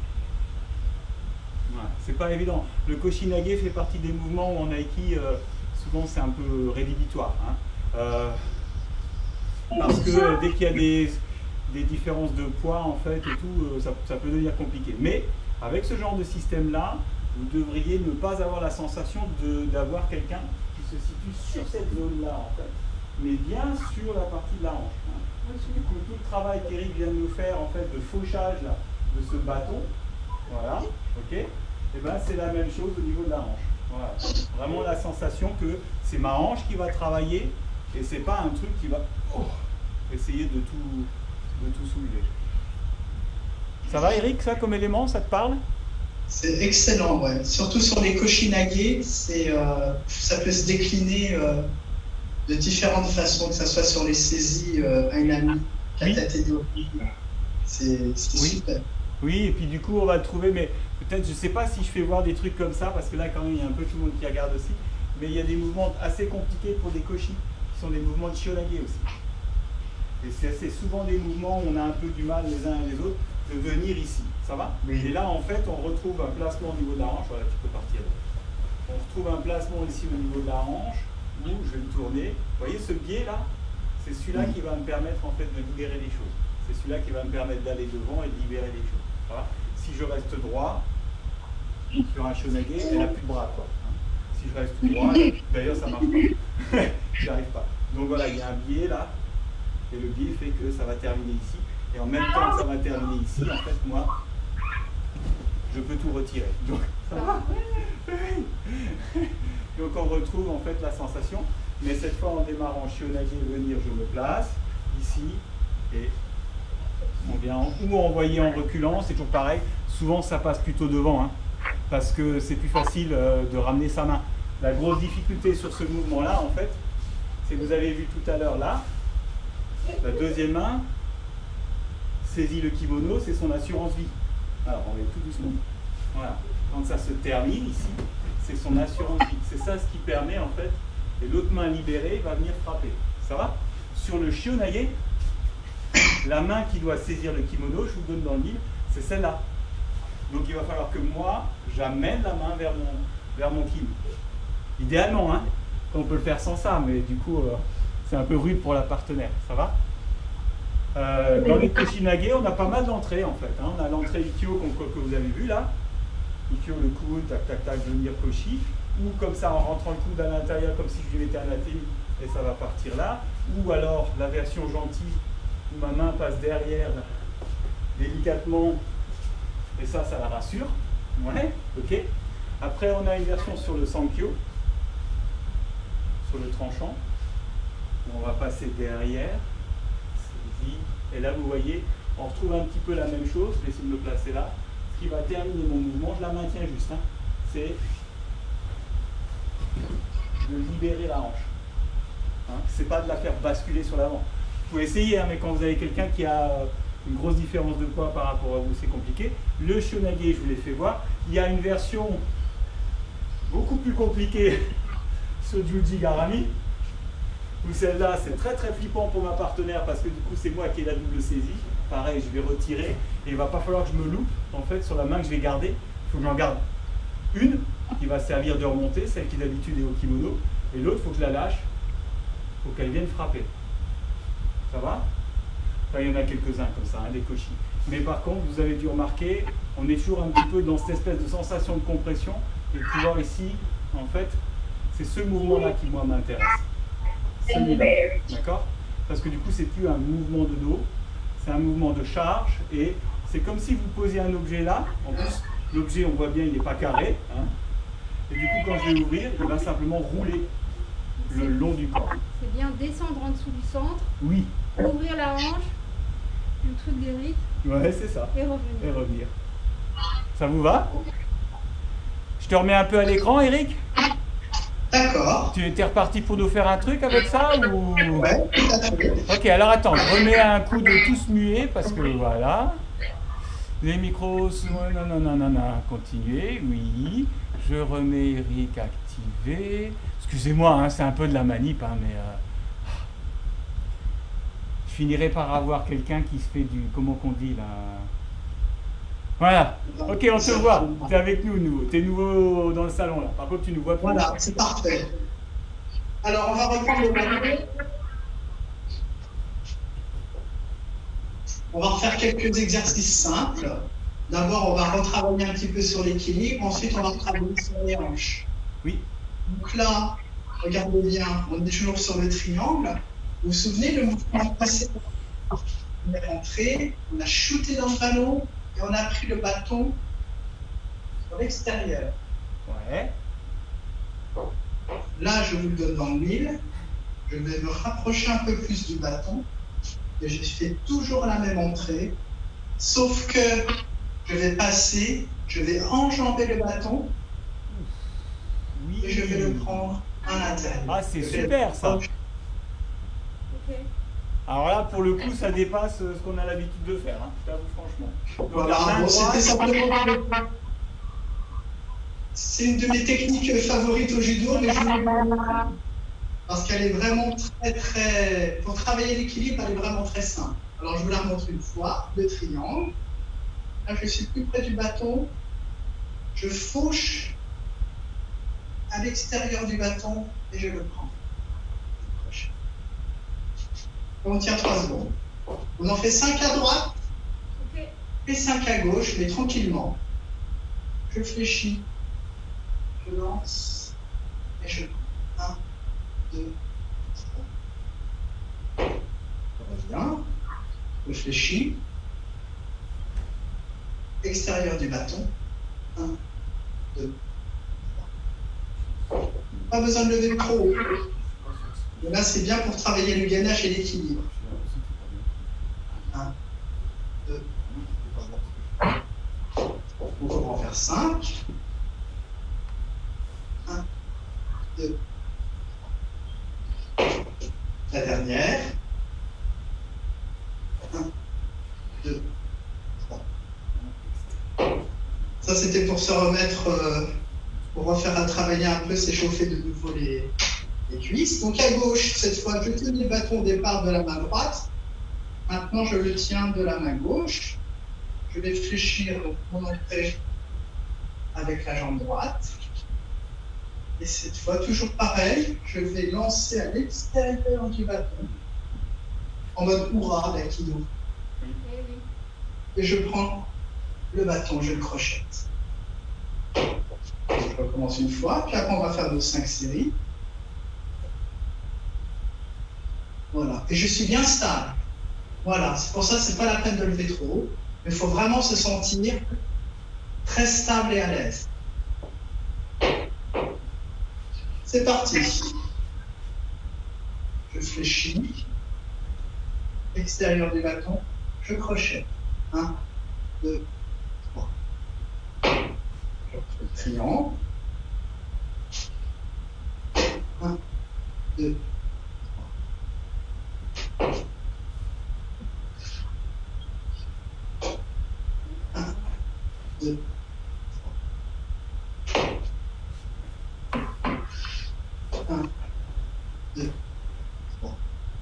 Voilà. C'est pas évident. Le koshinage fait partie des mouvements où en aiki, euh, souvent c'est un peu rédhibitoire. Hein. Euh, parce que dès qu'il y a des, des différences de poids en fait et tout, euh, ça, ça peut devenir compliqué. Mais avec ce genre de système-là, vous devriez ne pas avoir la sensation d'avoir quelqu'un qui se situe sur cette zone-là en fait, mais bien sur la partie de la hanche. Hein. Du coup, tout le travail qu'Eric vient de nous faire en fait de fauchage là, de ce bâton, voilà, ok, et ben c'est la même chose au niveau de la hanche. Voilà. Vraiment la sensation que c'est ma hanche qui va travailler et c'est pas un truc qui va oh, essayer de tout, de tout soulever. Ça va Eric, ça comme élément, ça te parle? C'est excellent, ouais. Surtout sur les Koshinage, c'est, euh, ça peut se décliner euh, de différentes façons, que ce soit sur les saisies euh, Ainami, Katatedori. C'est oui. super. Oui, et puis du coup, on va trouver, mais peut-être, je ne sais pas si je fais voir des trucs comme ça, parce que là, quand même, il y a un peu tout le monde qui regarde aussi, mais il y a des mouvements assez compliqués pour des koshi, qui sont des mouvements de shionage aussi. Et c'est assez souvent des mouvements où on a un peu du mal les uns et les autres de venir ici. Ça va? Oui. Et là, en fait, on retrouve un placement au niveau de la hanche. Voilà, tu peux partir. On retrouve un placement ici au niveau de la hanche, où je vais me tourner. Vous voyez ce biais-là? C'est celui-là oui. qui va me permettre, en fait, de libérer les choses. C'est celui-là qui va me permettre d'aller devant et de libérer les choses. Ça va? Si je reste droit, sur un shonage, elle n'a plus de bras, quoi. Si je reste droit, d'ailleurs, ça ne marche pas. J'y arrive pas. Donc voilà, il y a un biais là. Et le biais fait que ça va terminer ici. Et en même temps que ça va terminer ici, en fait, moi, je peux tout retirer. Donc, ça va. Donc on retrouve en fait la sensation. Mais cette fois, en démarrant shionage, venir, je me place ici. Et on vient en, ou envoyer en reculant, c'est toujours pareil. Souvent, ça passe plutôt devant. Hein, parce que c'est plus facile euh, de ramener sa main. La grosse difficulté sur ce mouvement-là, en fait, c'est que vous avez vu tout à l'heure là, la deuxième main saisit le kimono, c'est son assurance vie. Alors, on va tout doucement. Voilà. Quand ça se termine ici, c'est son assurance vie. C'est ça ce qui permet en fait, et l'autre main libérée va venir frapper. Ça va? Sur le shionage, la main qui doit saisir le kimono, je vous donne dans le livre, c'est celle-là. Donc il va falloir que moi, j'amène la main vers mon, vers mon kim. Idéalement, hein, on peut le faire sans ça, mais du coup, euh, c'est un peu rude pour la partenaire. Ça va? euh, Dans les Koshinage, on a pas mal d'entrées en fait. Hein. On a l'entrée Ikkyo que vous avez vu là. Ikkyo, le coude, tac, tac, tac, venir Koshi. Ou comme ça, en rentrant le coude à l'intérieur, comme si je lui mettais un athénie, et ça va partir là. Ou alors, la version gentille, où ma main passe derrière, délicatement, et ça, ça la rassure. Ouais, ok. Après, on a une version sur le Sankyo, sur le tranchant, où on va passer derrière, et là, vous voyez, on retrouve un petit peu la même chose. Je vais essayer de me placer là. Ce qui va terminer mon mouvement, je la maintiens juste, hein, c'est de libérer la hanche. Hein, c'est pas de la faire basculer sur l'avant. Vous pouvez essayer, hein, mais quand vous avez quelqu'un qui a une grosse différence de poids par rapport à vous, c'est compliqué. Le shionage, je vous l'ai fait voir. Il y a une version beaucoup plus compliquée sur Juji Garami, où celle-là, c'est très très flippant pour ma partenaire parce que du coup, c'est moi qui ai la double saisie. Pareil, je vais retirer et il va pas falloir que je me loupe en fait sur la main que je vais garder. Il faut que j'en garde une qui va servir de remontée, celle qui d'habitude est au kimono, et l'autre, il faut que je la lâche, il faut qu'elle vienne frapper. Ça va? Enfin, il y en a quelques-uns comme ça, hein, des koshi. Mais par contre, vous avez dû remarquer, on est toujours un petit peu dans cette espèce de sensation de compression, et de pouvoir ici, en fait, c'est ce mouvement-là qui moi m'intéresse. Celui-là, d'accord? Parce que du coup, c'est plus un mouvement de dos, c'est un mouvement de charge, et c'est comme si vous posiez un objet là. En plus, l'objet, on voit bien, il n'est pas carré. Hein, et du coup, quand je vais l'ouvrir, il va simplement rouler le long du corps. C'est bien descendre en dessous du centre. Oui. Ouvrir la hanche, le truc d'Eric. Ouais, c'est ça. Et revenir. Et revenir. Ça vous va? Je te remets un peu à l'écran, Eric? D'accord. Tu étais reparti pour nous faire un truc avec ça ou... Ouais, tout à fait. Ok, alors attends, je remets un coup de tous muets parce que voilà. Les micros, non, non, non, non, non, continuez, oui. Je remets Eric activé. Excusez-moi, hein, c'est un peu de la manip, hein, mais... Euh... Je finirai par avoir quelqu'un qui se fait du... Comment qu'on dit, là? Voilà. Ok, on te voit. Tu es avec nous, nouveau. Tu es nouveau dans le salon, là. Par contre, tu nous vois plus. Voilà, c'est parfait. Alors, on va reprendre le manuel. On va refaire quelques exercices simples. D'abord, on va retravailler un petit peu sur l'équilibre. Ensuite, on va retravailler sur les hanches. Oui. Donc là, regardez bien, on est toujours sur le triangle. Vous vous souvenez, le mouvement précédent? On est rentré, on a shooté dans le ballon et on a pris le bâton sur l'extérieur. Ouais. Là, je vous le donne dans le mille. Je vais me rapprocher un peu plus du bâton. Et je fais toujours la même entrée, sauf que je vais passer Je vais enjamber le bâton Oui. et je vais le prendre à l'intérieur. Ah, c'est Je vais super le- ça. Ok. Alors là, pour le coup, ça dépasse euh, ce qu'on a l'habitude de faire, hein, je t'avoue franchement. Donc, la Voilà, main bon, droite- c'était simplement. C'est une de mes techniques favorites au judo, mais je vous la montre parce qu'elle est vraiment très très. Pour travailler l'équilibre, elle est vraiment très simple. Alors je vous la remontre une fois, le triangle. Là, je suis plus près du bâton. Je fauche à l'extérieur du bâton et je le prends. On tient trois secondes. On en fait cinq à droite Ok. et cinq à gauche, mais tranquillement. Je fléchis, je lance et je prends. un, deux, trois. Je reviens, je fléchis. Extérieur du bâton. un, deux, trois. Pas besoin de lever trop haut. Mais là, c'est bien pour travailler le gainage et l'équilibre. un, deux, on va en faire cinq. un, deux, la dernière. un, deux, trois. Ça, c'était pour se remettre, euh, pour refaire à travailler un peu, s'échauffer de nouveau les, les cuisses. Donc à gauche, cette fois, je tenais le bâton au départ de la main droite. Maintenant, je le tiens de la main gauche. Je vais fléchir donc, mon entrée avec la jambe droite. Et cette fois, toujours pareil, je vais lancer à l'extérieur du bâton, en mode hurrah d'aïkido. Eh oui. Et je prends le bâton, je le crochette. Je recommence une fois, puis après on va faire nos cinq séries. Voilà, et je suis bien stable. Voilà, c'est pour ça que c'est pas la peine de lever trop haut, mais il faut vraiment se sentir très stable et à l'aise. C'est parti. Je fléchis. Extérieur du bâton, je crochette. un, deux, trois. Je refais le triangle. un, deux, trois. un, deux, un, deux, trois.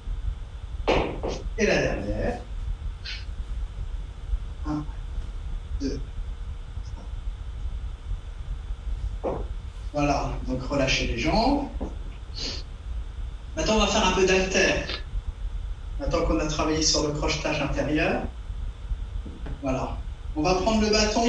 Et la dernière. un, deux, trois. Voilà, donc relâchez les jambes. Maintenant, on va faire un peu d'haltère. Maintenant qu'on a travaillé sur le crochetage intérieur. Voilà. On va prendre le bâton.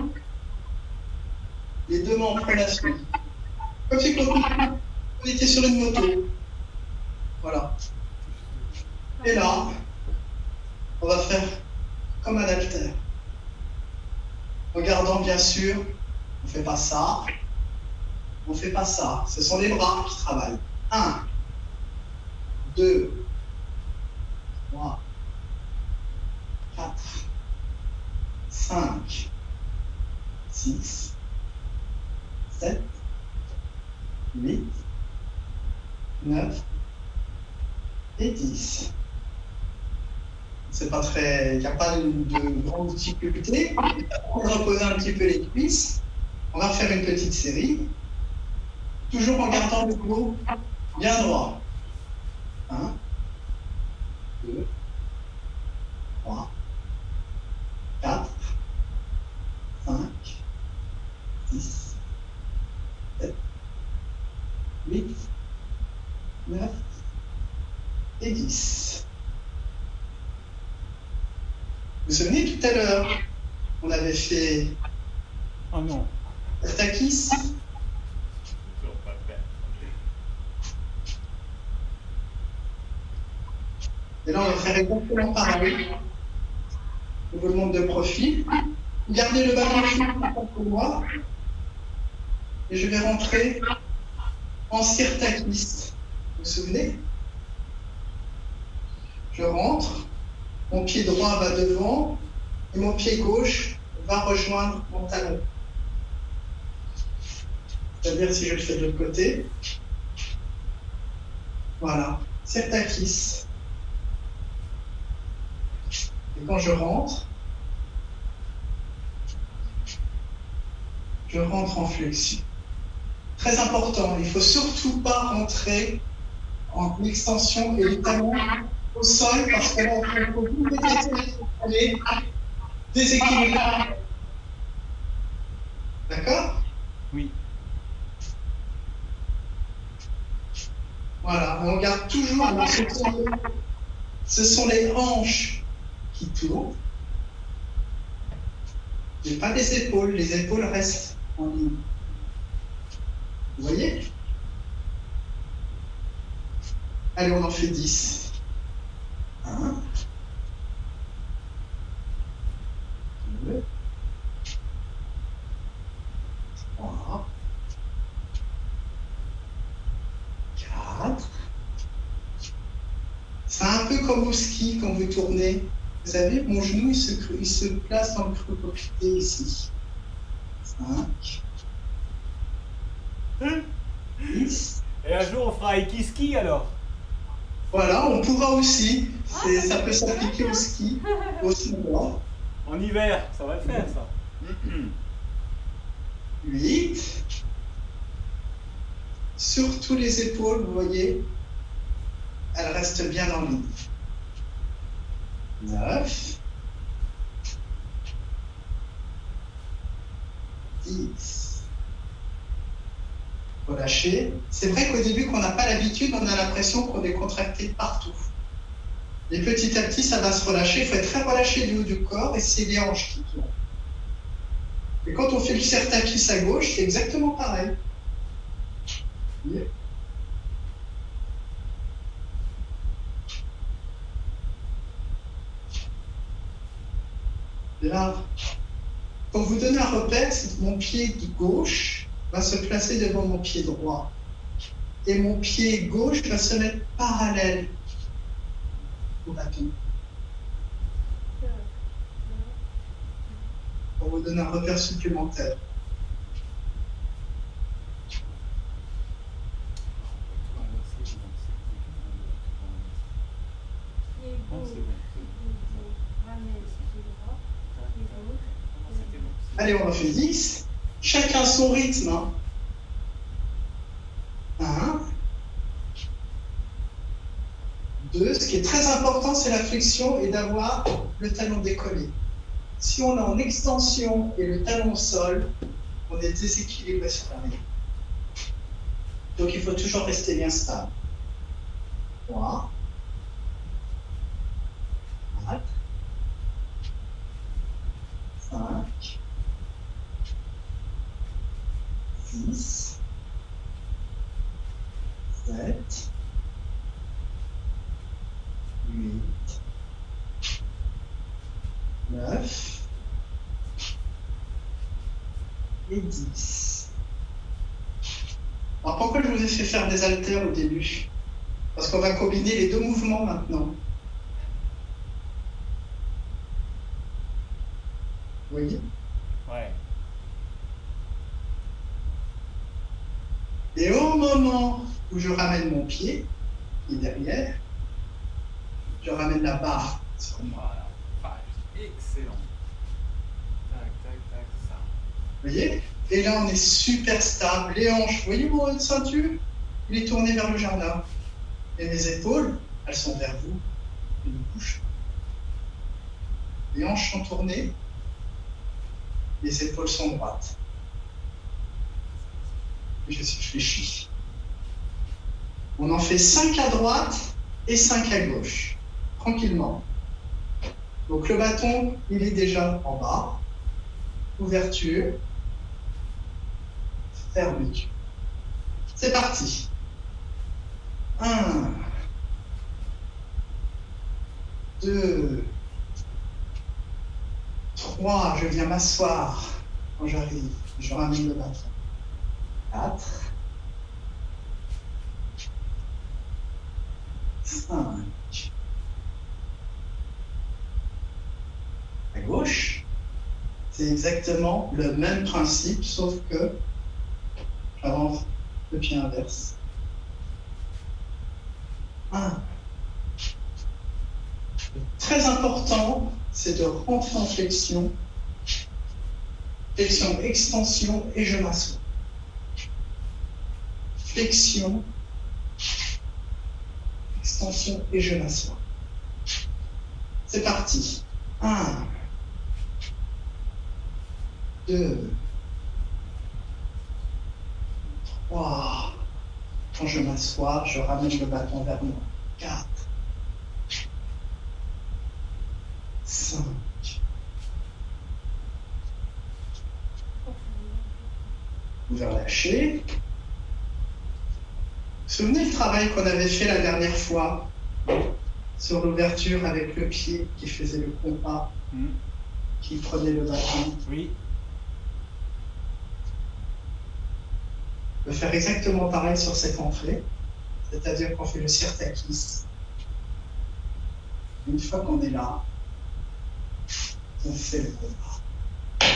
Les deux mains en relation. Comme si on était sur une moto. Voilà. Et là, on va faire comme un haltère. Regardant bien sûr, on ne fait pas ça. On ne fait pas ça. Ce sont les bras qui travaillent. un, deux, trois, quatre, cinq, six, sept, huit, neuf et dix. C'est pas très. Il n'y a pas de, de grande difficulté. On va reposer un petit peu les cuisses. On va faire une petite série. Toujours en gardant le dos bien droit. un, deux, trois, quatre, cinq, six, sept, huit, neuf et dix. Vous vous souvenez tout à l'heure, on avait fait Oh non. Takis. Et là, on va faire exactement pareil. Je vous le montre de profil. Gardez le ballon pour moi. Et je vais rentrer en sirtakis. Vous vous souvenez? Je rentre. Mon pied droit va devant et mon pied gauche va rejoindre mon talon. C'est-à-dire si je le fais de l'autre côté. Voilà, septakis. Et quand je rentre, je rentre en flexion. Très important, il ne faut surtout pas rentrer en extension et les talons au sol parce que là, il faut vous déséquilibrer. D'accord? Oui. Voilà, on regarde toujours, alors, ce, sont les, ce sont les hanches qui tournent, mais pas les épaules, les épaules restent en ligne. Vous voyez? Allez, on en fait dix. Un. Deux. Trois. Quatre. C'est un peu comme au ski quand vous tournez. Vous savez, mon genou, il se, il se place dans le creux-coqueté ici. Cinq. Dix. Et un jour, on fera Iki-ski alors. Voilà, on pourra aussi. Ça peut s'appliquer au ski, au snowboard. En hiver, ça va le faire, ça. Huit. Surtout les épaules, vous voyez, elles restent bien en ligne. Neuf. Dix. Relâcher. C'est vrai qu'au début, qu'on n'a pas l'habitude, on a l'impression qu'on est contracté partout. Et petit à petit, ça va se relâcher. Il faut être très relâché du haut du corps et c'est les hanches qui tournent. Et quand on fait le septakis à gauche, c'est exactement pareil. Yeah. Et là, pour vous donner un repère, c'est que mon pied gauche va se placer devant mon pied droit. Et mon pied gauche va se mettre parallèle au bâton. Pour vous donner un repère supplémentaire. Allez, on en fait dix. Chacun son rythme. Hein. Un. Deux. Ce qui est très important, c'est la flexion et d'avoir le talon décollé. Si on est en extension et le talon au sol, on est déséquilibré sur l'arrière. Donc il faut toujours rester bien stable. Trois. Quatre. Cinq. Six. Sept. Huit. Neuf. Et dix. Alors pourquoi je vous ai fait faire des haltères au début? Parce qu'on va combiner les deux mouvements maintenant. Vous voyez? Ouais. Et au moment où je ramène mon pied, qui est derrière, je ramène la barre sur moi. Voilà. Excellent. Tac, tac, tac, ça. Vous voyez? Et là, on est super stable. Les hanches, vous voyez mon ceinture? Il est tourné vers le jardin. Et mes épaules, elles sont vers vous. Je ne bouge pas. Les hanches sont tournées. Les épaules sont droites. Et je suis fléchi. On en fait cinq à droite et cinq à gauche. Tranquillement. Donc le bâton, il est déjà en bas. Ouverture. Fermeture. C'est parti. Un. Deux. Trois. Je viens m'asseoir quand j'arrive. Je ramène le bâton. Quatre. Cinq. À gauche. C'est exactement le même principe, sauf que j'avance le pied inverse. Un. Très important, c'est de rentrer en flexion. Flexion, extension et je m'assois. Flexion, extension et je m'assois. C'est parti. Un. Deux. Trois. Quand je m'assois, je ramène le bâton vers moi. Quatre. Cinq. Vous relâchez. Souvenez le travail qu'on avait fait la dernière fois sur l'ouverture avec le pied qui faisait le compas, mmh. qui prenait le bâton. Oui. On peut faire exactement pareil sur cette entrée, c'est-à-dire qu'on fait le sirtakis. Une fois qu'on est là, on fait le compas.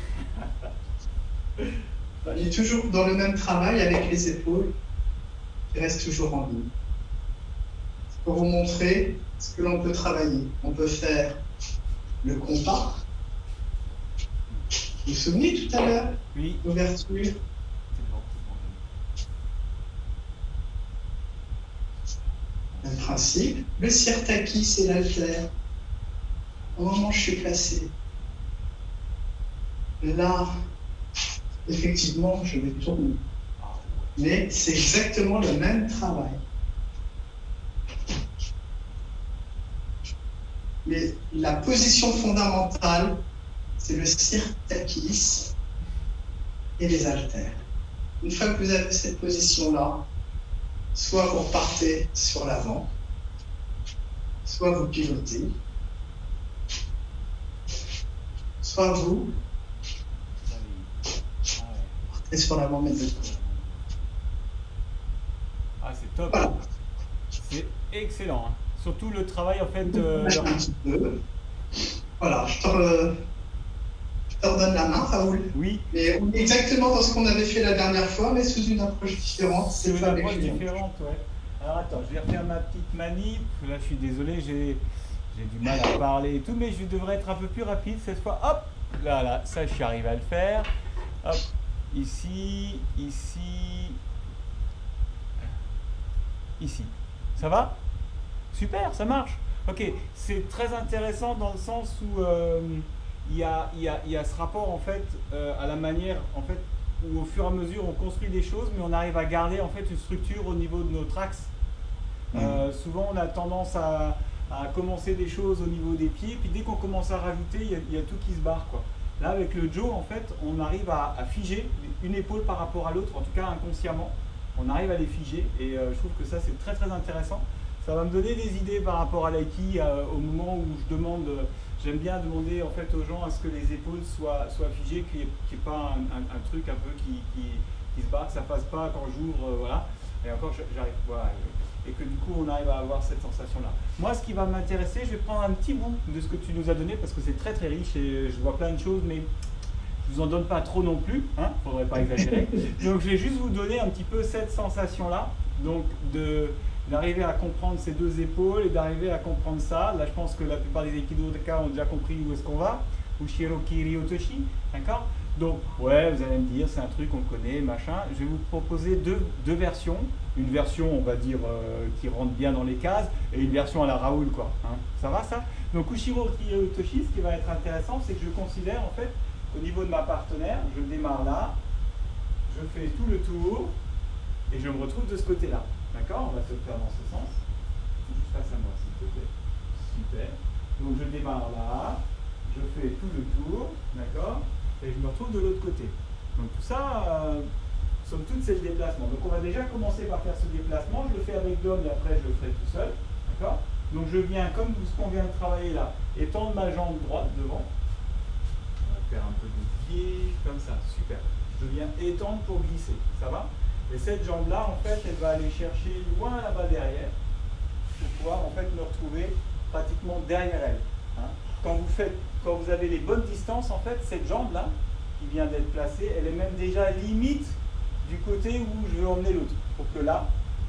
On est toujours dans le même travail avec les épaules qui restent toujours en ligne. C'est pour vous montrer ce que l'on peut travailler. On peut faire le compas. Vous vous souvenez tout à l'heure? Oui. L'ouverture. Même principe. Le sirtakis, c'est l'haltère. Au moment où je suis placé, là, effectivement, je vais tourner. Mais c'est exactement le même travail. Mais la position fondamentale, c'est le sirtakis et les haltères. Une fois que vous avez cette position-là, soit vous repartez sur l'avant, soit vous pivotez, soit vous partez sur l'avant, mais de côté. Ah, c'est top. Voilà. C'est excellent. Hein. Surtout le travail en fait de. Un petit peu. Voilà, je te, re... je te redonne la main, Raoul. Oui. Mais on est exactement dans ce qu'on avait fait la dernière fois, mais sous une approche différente. C'est une approche différente, ouais. Alors attends, je vais refaire ma petite manip. Là, je suis désolé, j'ai j'ai du mal à parler et tout, mais je devrais être un peu plus rapide cette fois. Hop, là, là, ça, je suis arrivé à le faire. Hop, ici, ici, ici. Ça va? Super, ça marche. Ok, c'est très intéressant dans le sens où euh, il y a, il y a, il y a ce rapport en fait euh, à la manière en fait où au fur et à mesure on construit des choses, mais on arrive à garder en fait une structure au niveau de notre axe. Euh, mmh. Souvent, on a tendance à, à commencer des choses au niveau des pieds, puis dès qu'on commence à rajouter, il y, a, il y a tout qui se barre, quoi. Là, avec le Joe, en fait, on arrive à, à figer une épaule par rapport à l'autre, en tout cas inconsciemment. On arrive à les figer, et euh, je trouve que ça, c'est très très intéressant. Ça va me donner des idées par rapport à l'aiki euh, au moment où je demande, euh, j'aime bien demander en fait aux gens à ce que les épaules soient, soient figées, qu'il n'y ait, qu'il y ait pas un, un, un truc un peu qui, qui, qui se barre, que ça ne passe pas quand j'ouvre, euh, voilà. Et encore, j'arrive, voilà. Et que du coup on arrive à avoir cette sensation là. Moi ce qui va m'intéresser, je vais prendre un petit bout de ce que tu nous as donné parce que c'est très très riche et je vois plein de choses, mais je vous en donne pas trop non plus, hein, faudrait pas exagérer. Donc je vais juste vous donner un petit peu cette sensation là, donc de d'arriver à comprendre ces deux épaules et d'arriver à comprendre ça. Là je pense que la plupart des aikidoka ont déjà compris où est-ce qu'on va, Ushiroki Ryotoshi, d'accord. Donc ouais, vous allez me dire c'est un truc qu'on connaît, machin. Je vais vous proposer deux, deux versions. Une version, on va dire, euh, qui rentre bien dans les cases, et une version à la Raoul, quoi. Hein. Ça va, ça? Donc, Ushiro Ryotoshi, ce qui va être intéressant, c'est que je considère, en fait, qu'au niveau de ma partenaire, je démarre là, je fais tout le tour, et je me retrouve de ce côté-là. D'accord? On va se le faire dans ce sens. Juste face à moi, s'il te plaît. Super. Donc, je démarre là, je fais tout le tour, d'accord? Et je me retrouve de l'autre côté. Donc, tout ça... Euh, Somme toute, c'est le déplacement. Donc, on va déjà commencer par faire ce déplacement. Je le fais avec Dom et après, je le ferai tout seul. D'accord? Donc, je viens, comme ce qu'on vient de travailler là, étendre ma jambe droite devant. On va faire un peu de pied, comme ça. Super. Je viens étendre pour glisser. Ça va? Et cette jambe-là, en fait, elle va aller chercher loin là-bas derrière pour pouvoir, en fait, me retrouver pratiquement derrière elle. Hein? quand vous faites, quand vous avez les bonnes distances, en fait, cette jambe-là, qui vient d'être placée, elle est même déjà limite du côté où je veux emmener l'autre. Pour que là,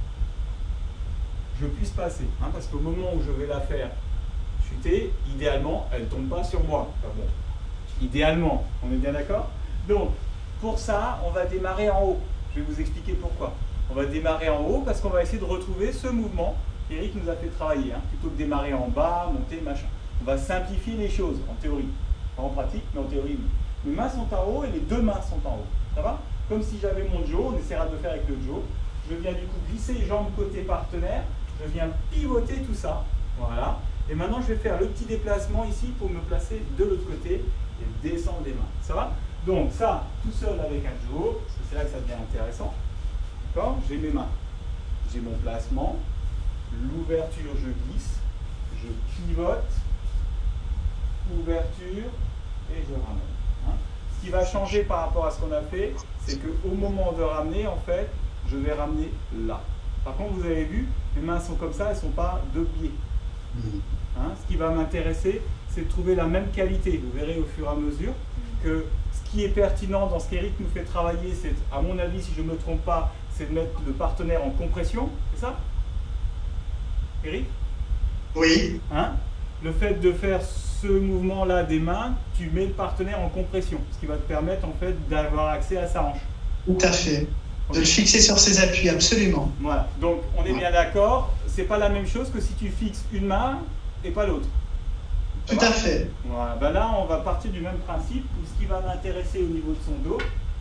je puisse passer. Hein, parce qu'au moment où je vais la faire chuter, idéalement, elle ne tombe pas sur moi. Enfin bon, idéalement, on est bien d'accord? Donc, pour ça, on va démarrer en haut. Je vais vous expliquer pourquoi. On va démarrer en haut parce qu'on va essayer de retrouver ce mouvement qu'Eric nous a fait travailler. Hein, plutôt que de démarrer en bas, monter, machin. On va simplifier les choses, en théorie. Pas en pratique, mais en théorie. Mes mains sont en haut et les deux mains sont en haut. Ça va? Comme si j'avais mon Joe, on essaiera de le faire avec le Joe. Je viens du coup glisser les jambes côté partenaire. Je viens pivoter tout ça. Voilà. Et maintenant, je vais faire le petit déplacement ici pour me placer de l'autre côté et descendre les mains. Ça va? Donc ça, tout seul avec un Joe, parce que c'est là que ça devient intéressant. D'accord? J'ai mes mains. J'ai mon placement. L'ouverture, je glisse. Je pivote. Ouverture. Et je ramène. Hein? Ce qui va changer par rapport à ce qu'on a fait, c'est qu'au moment de ramener, en fait, je vais ramener là. Par contre, vous avez vu, mes mains sont comme ça, elles ne sont pas deux pieds. Hein? Ce qui va m'intéresser, c'est de trouver la même qualité. Vous verrez au fur et à mesure que ce qui est pertinent dans ce qu'Eric nous fait travailler, c'est, à mon avis, si je ne me trompe pas, c'est de mettre le partenaire en compression. C'est ça, Eric? Oui. Hein? Le fait de faire ce mouvement-là des mains, tu mets le partenaire en compression, ce qui va te permettre en fait d'avoir accès à sa hanche. Tout à fait. De le fixer sur ses appuis, absolument. Voilà. Donc on est bien d'accord, c'est pas la même chose que si tu fixes une main et pas l'autre. Tout à fait. Voilà. Ben là, on va partir du même principe. Ce qui va m'intéresser au niveau de son dos,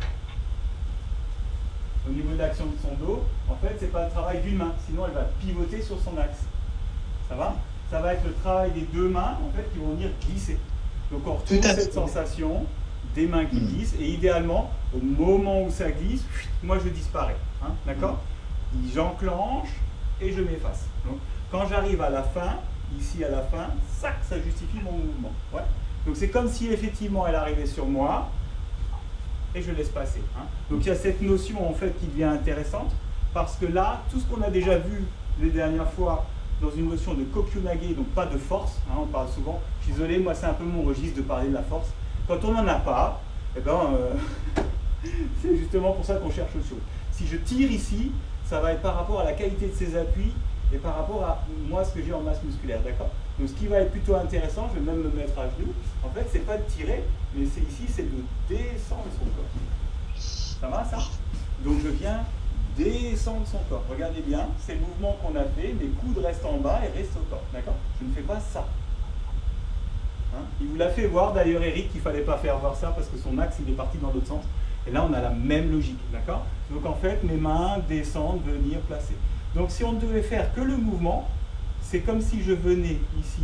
au niveau de l'action de son dos, en fait, c'est pas le travail d'une main, sinon elle va pivoter sur son axe. Ça va? Ça va être le travail des deux mains en fait qui vont venir glisser. Donc on retrouve cette sensation des mains qui glissent et idéalement au moment où ça glisse, moi je disparais. Hein, d'accord? J'enclenche et je m'efface. Donc quand j'arrive à la fin, ici à la fin, ça, ça justifie mon mouvement. Ouais. Donc c'est comme si effectivement elle arrivait sur moi et je laisse passer. Hein. Donc il y a cette notion en fait qui devient intéressante parce que là, tout ce qu'on a déjà vu les dernières fois dans une notion de kokyunage, donc pas de force, hein, on parle souvent, je suis désolé, moi c'est un peu mon registre de parler de la force. Quand on n'en a pas, eh ben, euh, c'est justement pour ça qu'on cherche autre chose. Si je tire ici, ça va être par rapport à la qualité de ses appuis et par rapport à moi ce que j'ai en masse musculaire, d'accord? Donc ce qui va être plutôt intéressant, je vais même me mettre à genoux, en fait c'est pas de tirer, mais c'est ici, c'est de descendre son corps. Ça va ça? Donc je viens descendre son corps. Regardez bien, c'est le mouvement qu'on a fait, mes coudes restent en bas et restent au corps, d'accord? Je ne fais pas ça. Hein? Il vous l'a fait voir d'ailleurs Eric qu'il ne fallait pas faire voir ça parce que son axe il est parti dans l'autre sens. Et là on a la même logique, d'accord? Donc en fait mes mains descendent, venir placer. Donc si on ne devait faire que le mouvement, c'est comme si je venais ici,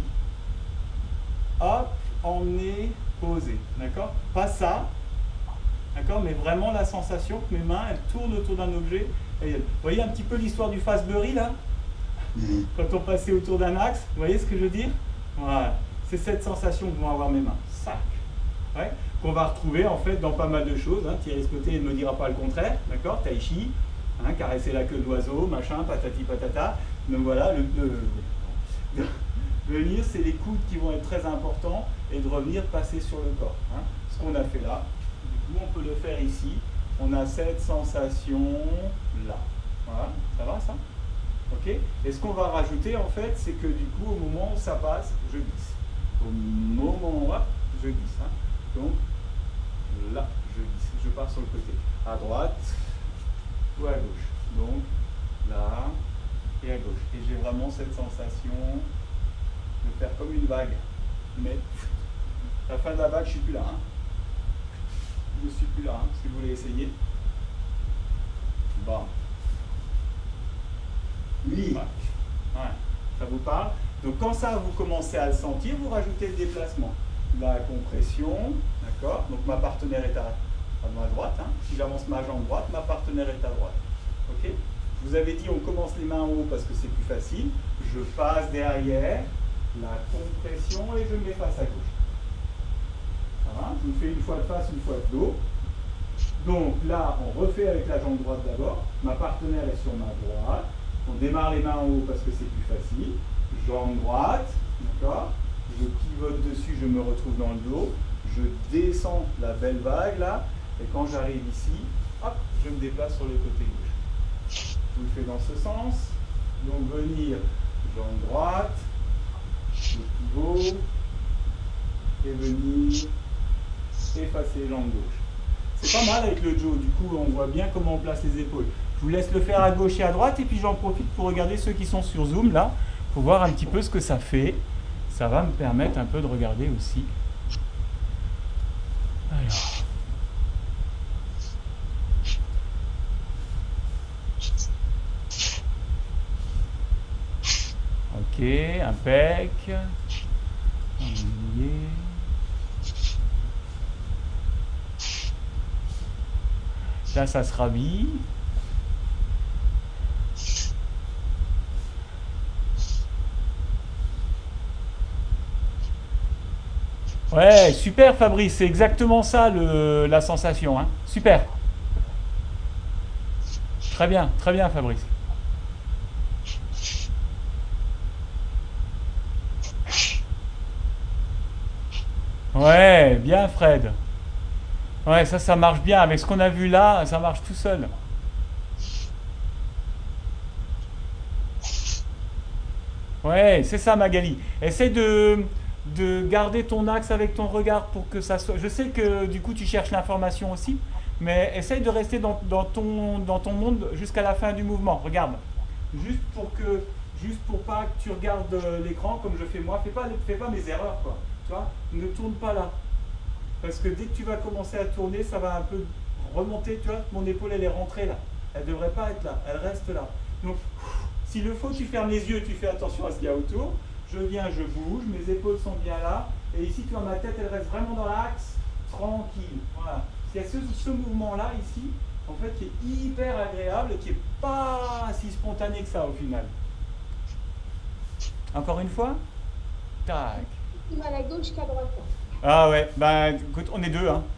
hop, emmener, poser, d'accord? Pas ça, d'accord? Mais vraiment la sensation que mes mains elles tournent autour d'un objet. Et, vous voyez un petit peu l'histoire du Fastbury là? Mmh. Quand on passait autour d'un axe, vous voyez ce que je veux dire? Voilà. C'est cette sensation que vont avoir mes mains. Sac. Ouais. Qu'on va retrouver en fait dans pas mal de choses. Hein. Thierry Scotté ne me dira pas le contraire. D'accord? Tai chi, hein, caresser la queue d'oiseau, machin, patati patata. Donc voilà, le, le, le, venir, c'est les coudes qui vont être très importants et de revenir passer sur le corps. Hein. Ce qu'on a fait là. Du coup, on peut le faire ici. On a cette sensation là. Voilà. Ça va ça? Ok? Et ce qu'on va rajouter en fait, c'est que du coup, au moment où ça passe, je glisse. Au moment où je glisse. Hein. Donc là, je glisse. Je pars sur le côté. À droite ou à gauche. Donc là et à gauche. Et j'ai vraiment cette sensation de faire comme une vague. Mais à la fin de la vague, je ne suis plus là. Hein. Je ne suis plus là. Hein. Si vous voulez essayer. Bon. Oui. Ouais. Ouais. Ça vous parle? Donc quand ça, vous commencez à le sentir, vous rajoutez le déplacement. La compression, d'accord? Donc ma partenaire est à, à ma droite. Hein. Si j'avance ma jambe droite, ma partenaire est à droite. Ok? Je vous avais dit, on commence les mains en haut parce que c'est plus facile. Je passe derrière, la compression et je me mets face à gauche. Ça va? Je me fais une fois de face, une fois de dos. Donc là, on refait avec la jambe droite d'abord. Ma partenaire est sur ma droite. On démarre les mains en haut parce que c'est plus facile. Jambe droite, d'accord? je pivote dessus, je me retrouve dans le dos, je descends la belle vague là, et quand j'arrive ici, hop, je me déplace sur le côté gauche. Je le fais dans ce sens, donc venir jambe droite, le pivot, et venir effacer les jambes gauche. C'est pas mal avec le Joe, du coup on voit bien comment on place les épaules. Je vous laisse le faire à gauche et à droite, et puis j'en profite pour regarder ceux qui sont sur Zoom là, pour voir un petit peu ce que ça fait. Ça va me permettre un peu de regarder aussi. Alors. Ok, impec. Là, ça se rhabille. Ouais, super Fabrice, c'est exactement ça le, la sensation. Hein. Super. Très bien, très bien Fabrice. Ouais, bien Fred. Ouais, ça, ça marche bien. Avec ce qu'on a vu là, ça marche tout seul. Ouais, c'est ça Magali. Essaye de, de garder ton axe avec ton regard pour que ça soit... Je sais que du coup tu cherches l'information aussi, mais essaye de rester dans, dans, ton, dans ton monde jusqu'à la fin du mouvement. Regarde. Juste pour que... Juste pour pas que tu regardes l'écran comme je fais moi. Fais pas, fais pas mes erreurs, quoi. Tu vois, ne tourne pas là. Parce que dès que tu vas commencer à tourner, ça va un peu remonter, tu vois. Mon épaule, elle est rentrée là. Elle ne devrait pas être là. Elle reste là. Donc, s'il le faut, tu fermes les yeux, tu fais attention à ce qu'il y a autour. Je viens, je bouge, mes épaules sont bien là. Et ici, tu vois, ma tête, elle reste vraiment dans l'axe, tranquille. Voilà. Il y a ce, ce mouvement-là, ici, en fait, qui est hyper agréable et qui n'est pas si spontané que ça, au final. Encore une fois. Tac. Il va à la gauche qu'à droite. Ah ouais, bah écoute, on est deux, hein.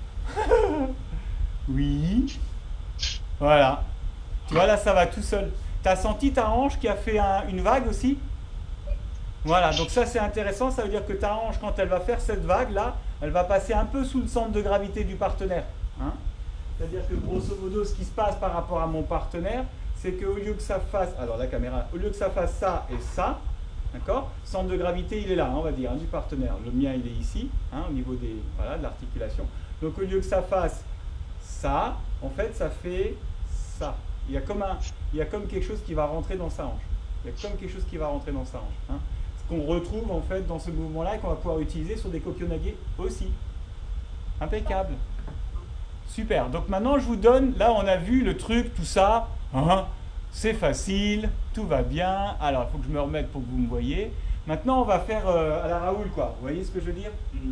Oui. Voilà. Tu vois, là, ça va tout seul. Tu as senti ta hanche qui a fait un, une vague aussi? Voilà, donc ça, c'est intéressant. Ça veut dire que ta hanche, quand elle va faire cette vague-là, elle va passer un peu sous le centre de gravité du partenaire. Hein? C'est-à-dire que, grosso modo, ce qui se passe par rapport à mon partenaire, c'est qu'au lieu que ça fasse... Alors, la caméra, au lieu que ça fasse ça et ça, d'accord? Centre de gravité, il est là, hein, on va dire, hein, du partenaire. Le mien, il est ici, hein, au niveau des, voilà, de l'articulation. Donc, au lieu que ça fasse ça, en fait, ça fait ça. Il y a comme, un, il y a comme quelque chose qui va rentrer dans sa hanche. Il y a comme quelque chose qui va rentrer dans sa hanche. Hein. Ce qu'on retrouve, en fait, dans ce mouvement-là et qu'on va pouvoir utiliser sur des coquillonnaguets aussi. Impeccable. Super. Donc, maintenant, je vous donne, là, on a vu le truc, tout ça. Hein. C'est facile, tout va bien. Alors, il faut que je me remette pour que vous me voyez. Maintenant, on va faire euh, à la Raoul, quoi. Vous voyez ce que je veux dire? mmh.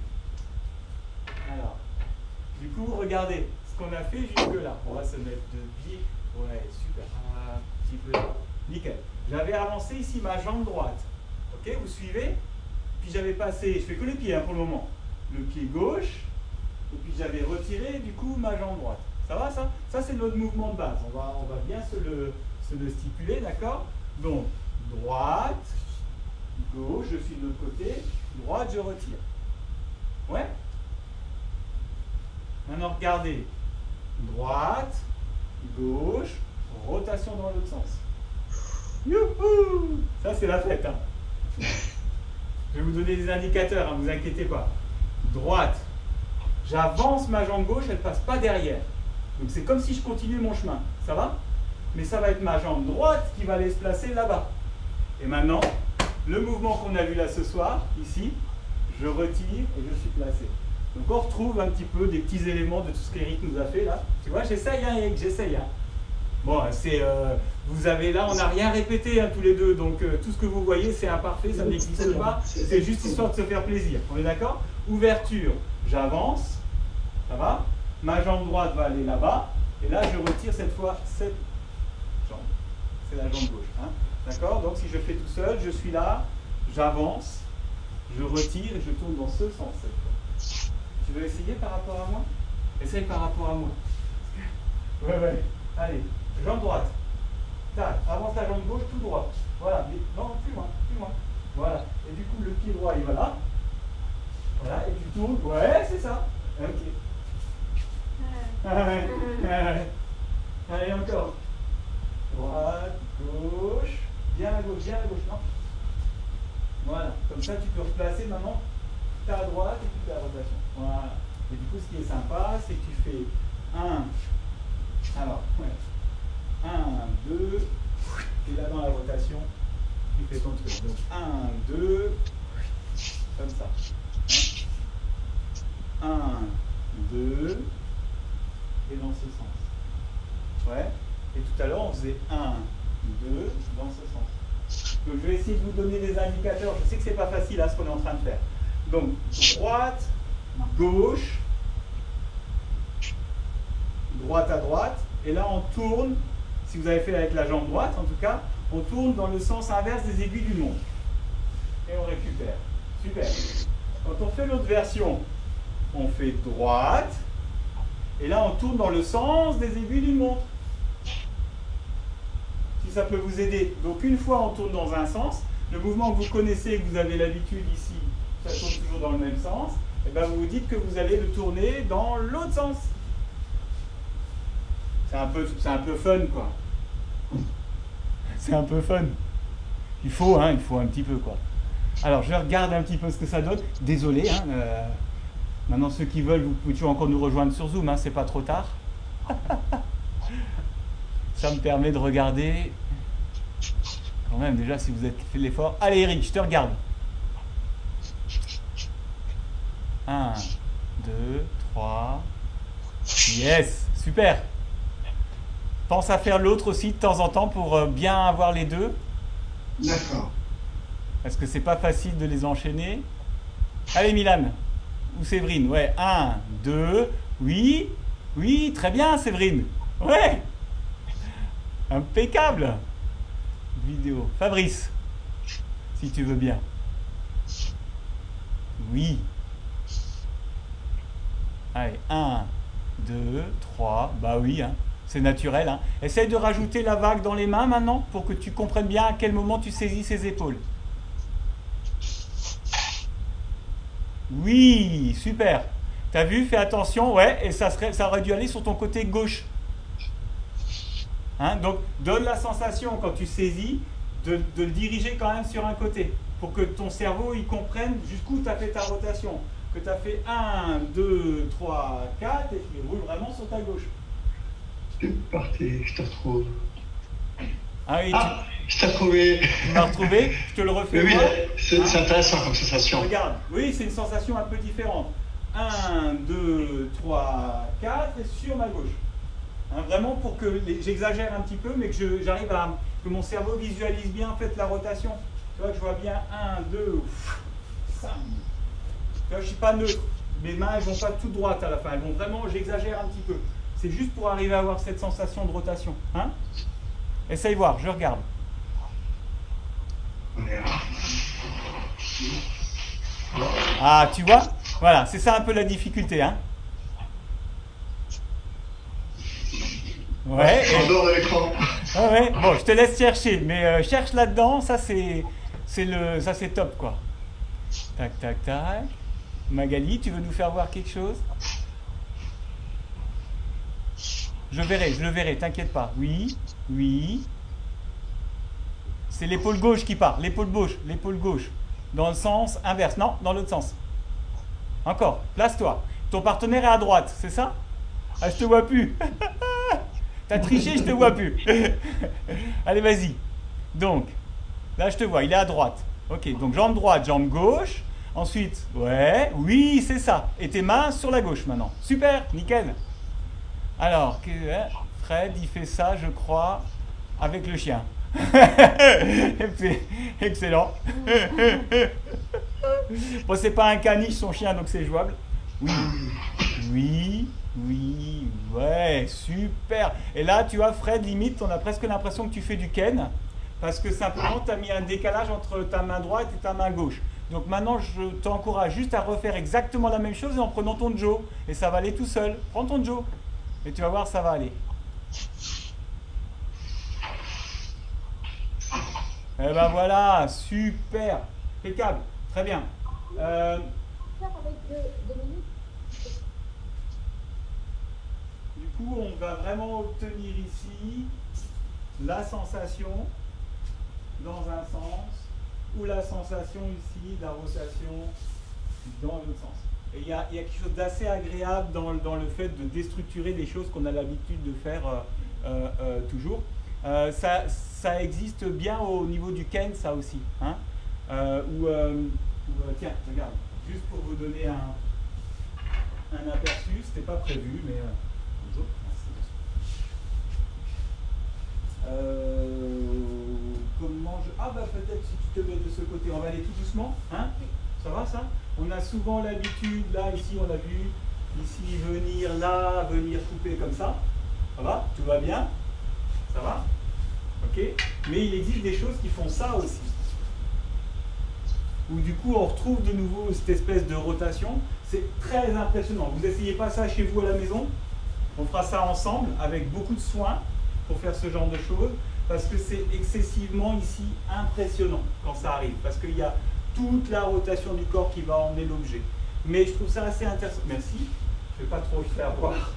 Alors, du coup, regardez ce qu'on a fait jusque-là. On va se mettre de pied. Ouais, super. Un petit peu là. Nickel. J'avais avancé ici ma jambe droite. Ok, vous suivez? Puis j'avais passé, je fais que les pieds hein, pour le moment. Le pied gauche. Et puis j'avais retiré, du coup, ma jambe droite. Ça va ça? Ça c'est notre mouvement de base. On va, on va bien se le, se le stipuler, d'accord? Donc, droite, gauche, je suis de l'autre côté, droite, je retire. Ouais? Maintenant, regardez. Droite, gauche, rotation dans l'autre sens. Youhou! Ça c'est la fête. Hein. Je vais vous donner des indicateurs, ne hein, vous inquiétez pas. Droite, j'avance ma jambe gauche, elle ne passe pas derrière. Donc c'est comme si je continuais mon chemin, ça va? Mais ça va être ma jambe droite qui va aller se placer là-bas. Et maintenant, le mouvement qu'on a vu là ce soir, ici, je retire et je suis placé. Donc on retrouve un petit peu des petits éléments de tout ce qu'Eric nous a fait là. Tu vois, j'essaye, hein, Eric, j'essaye. Hein. Bon, c'est, euh, vous avez là, on n'a rien répété hein, tous les deux, donc euh, tout ce que vous voyez, c'est imparfait, ça n'existe pas. C'est juste histoire de se faire plaisir. On est d'accord? Ouverture, j'avance, ça va? Ma jambe droite va aller là-bas, et là je retire cette fois cette jambe. C'est la jambe gauche. Hein. D'accord? Donc si je fais tout seul, je suis là, j'avance, je retire et je tourne dans ce sens cette fois. Tu veux essayer par rapport à moi? Essaye par rapport à moi. Ouais, ouais. Allez, jambe droite. Tac, avance la jambe gauche tout droit. Voilà, mais non, plus loin, plus loin. Voilà. Et du coup, le pied droit, il va là. Voilà, et tu tournes. Ouais, c'est ça. Ok. Allez, allez, encore. Droite, gauche. Bien à gauche, bien à gauche, non? Voilà. Comme ça, tu peux replacer maintenant ta droite et tu fais la rotation. Voilà. Et du coup, ce qui est sympa, c'est que tu fais un. Alors, ouais. un, deux. Et là, dans la rotation, tu fais ton truc. Donc, un, deux. Comme ça. un, deux. Et dans ce sens. Ouais. Et tout à l'heure, on faisait un, deux, dans ce sens. Donc, je vais essayer de vous donner des indicateurs. Je sais que ce n'est pas facile à ce qu'on est en train de faire. Donc, droite, gauche, droite à droite. Et là, on tourne, si vous avez fait avec la jambe droite, en tout cas, on tourne dans le sens inverse des aiguilles d'une montre. Et on récupère. Super. Quand on fait l'autre version, on fait droite. Et là, on tourne dans le sens des aiguilles d'une montre. Si ça peut vous aider. Donc, une fois, on tourne dans un sens. Le mouvement que vous connaissez, que vous avez l'habitude ici, ça tourne toujours dans le même sens. Et bien, vous vous dites que vous allez le tourner dans l'autre sens. C'est un peu, c'est un peu fun, quoi. C'est un peu fun. Il faut, hein, il faut un petit peu, quoi. Alors, je regarde un petit peu ce que ça donne. Désolé, hein. Euh, maintenant, ceux qui veulent, vous pouvez toujours encore nous rejoindre sur Zoom, hein, c'est pas trop tard. Ça me permet de regarder. Quand même, déjà, si vous avez fait l'effort. Allez, Eric, je te regarde. un, deux, trois. Yes, super. Pense à faire l'autre aussi de temps en temps pour bien avoir les deux. D'accord. Parce que c'est pas facile de les enchaîner. Allez, Milan. Ou Séverine. Ouais, un, deux. Oui, oui, très bien, Séverine. Ouais. Impeccable. Vidéo. Fabrice, si tu veux bien. Oui. Allez, un, deux, trois. Bah oui, hein. C'est naturel. Hein. Essaye de rajouter la vague dans les mains maintenant pour que tu comprennes bien à quel moment tu saisis ses épaules. Oui, super. T'as vu, fais attention, ouais, et ça, serait, ça aurait dû aller sur ton côté gauche. Hein, donc, donne la sensation quand tu saisis de, de le diriger quand même sur un côté pour que ton cerveau il comprenne jusqu'où tu as fait ta rotation. Que tu as fait un, deux, trois, quatre et tu roules vraiment sur ta gauche. C'est parti, je te retrouve. Ah oui, ah, tu... je t'ai retrouvé. Tu m'as retrouvé, je te le refais. Oui, moi. c'est hein? intéressant comme sensation. Regarde, oui, c'est une sensation un peu différente. un, deux, trois, quatre et sur ma gauche. Hein, vraiment pour que les... j'exagère un petit peu, mais que j'arrive à que mon cerveau visualise bien en fait la rotation. Tu vois que je vois bien un, deux, cinq. Tu vois, je ne suis pas neutre. Mes mains elles vont pas tout droites à la fin. Elles vont vraiment, j'exagère un petit peu. C'est juste pour arriver à avoir cette sensation de rotation. Hein? Essaye voir, je regarde. Ah, tu vois? Voilà, c'est ça un peu la difficulté. Hein? Ouais. En dehors de l'écran. Ouais, ouais. Bon, je te laisse chercher, mais euh, cherche là-dedans, ça c'est le, ça c'est top quoi. Tac, tac, tac. Magali, tu veux nous faire voir quelque chose? Je verrai, je le verrai, t'inquiète pas. Oui, oui. C'est l'épaule gauche qui part, l'épaule gauche, l'épaule gauche. Dans le sens inverse, non, dans l'autre sens. Encore, place-toi. Ton partenaire est à droite, c'est ça? Ah, je te vois plus. T'as triché, je te vois plus. Allez, vas-y. Donc, là, je te vois, il est à droite. Ok, donc jambe droite, jambe gauche. Ensuite, ouais, oui, c'est ça. Et tes mains sur la gauche maintenant. Super, nickel. Alors, que, hein, Fred, il fait ça, je crois, avec le chien. Excellent. Bon, c'est pas un caniche, son chien, donc c'est jouable. Oui, oui, oui, ouais, super. Et là, tu vois, Fred, limite, on a presque l'impression que tu fais du ken, parce que simplement, tu as mis un décalage entre ta main droite et ta main gauche. Donc maintenant, je t'encourage juste à refaire exactement la même chose en prenant ton Joe. Et ça va aller tout seul. Prends ton Joe. Et tu vas voir, ça va aller. Eh ben voilà, super. Impeccable, très bien. Euh, Faire avec deux, deux minutes. du coup, on va vraiment obtenir ici la sensation dans un sens ou la sensation ici, la rotation dans l'autre sens. Et il y a, il y a quelque chose d'assez agréable dans, dans le fait de déstructurer des choses qu'on a l'habitude de faire euh, euh, euh, toujours. Euh, ça, ça existe bien au niveau du Ken, ça aussi. Hein, euh, où, euh, où, euh, tiens, regarde, juste pour vous donner un, un aperçu, c'était pas prévu, mais euh, bonjour. Euh, comment je... Ah bah peut-être si tu te mets de ce côté, on va aller tout doucement, hein? Ça va ça? On a souvent l'habitude, là, ici on a vu, ici venir, là, venir couper comme ça. Ça va? Tout va bien? Ça va? Ok? Mais il existe des choses qui font ça aussi. Où du coup on retrouve de nouveau cette espèce de rotation. C'est très impressionnant. Vous essayez pas ça chez vous à la maison? On fera ça ensemble avec beaucoup de soin pour faire ce genre de choses, parce que c'est excessivement ici impressionnant quand ça arrive, parce qu'il y a toute la rotation du corps qui va emmener l'objet. Mais je trouve ça assez intéressant. Merci, je ne vais pas trop le faire voir.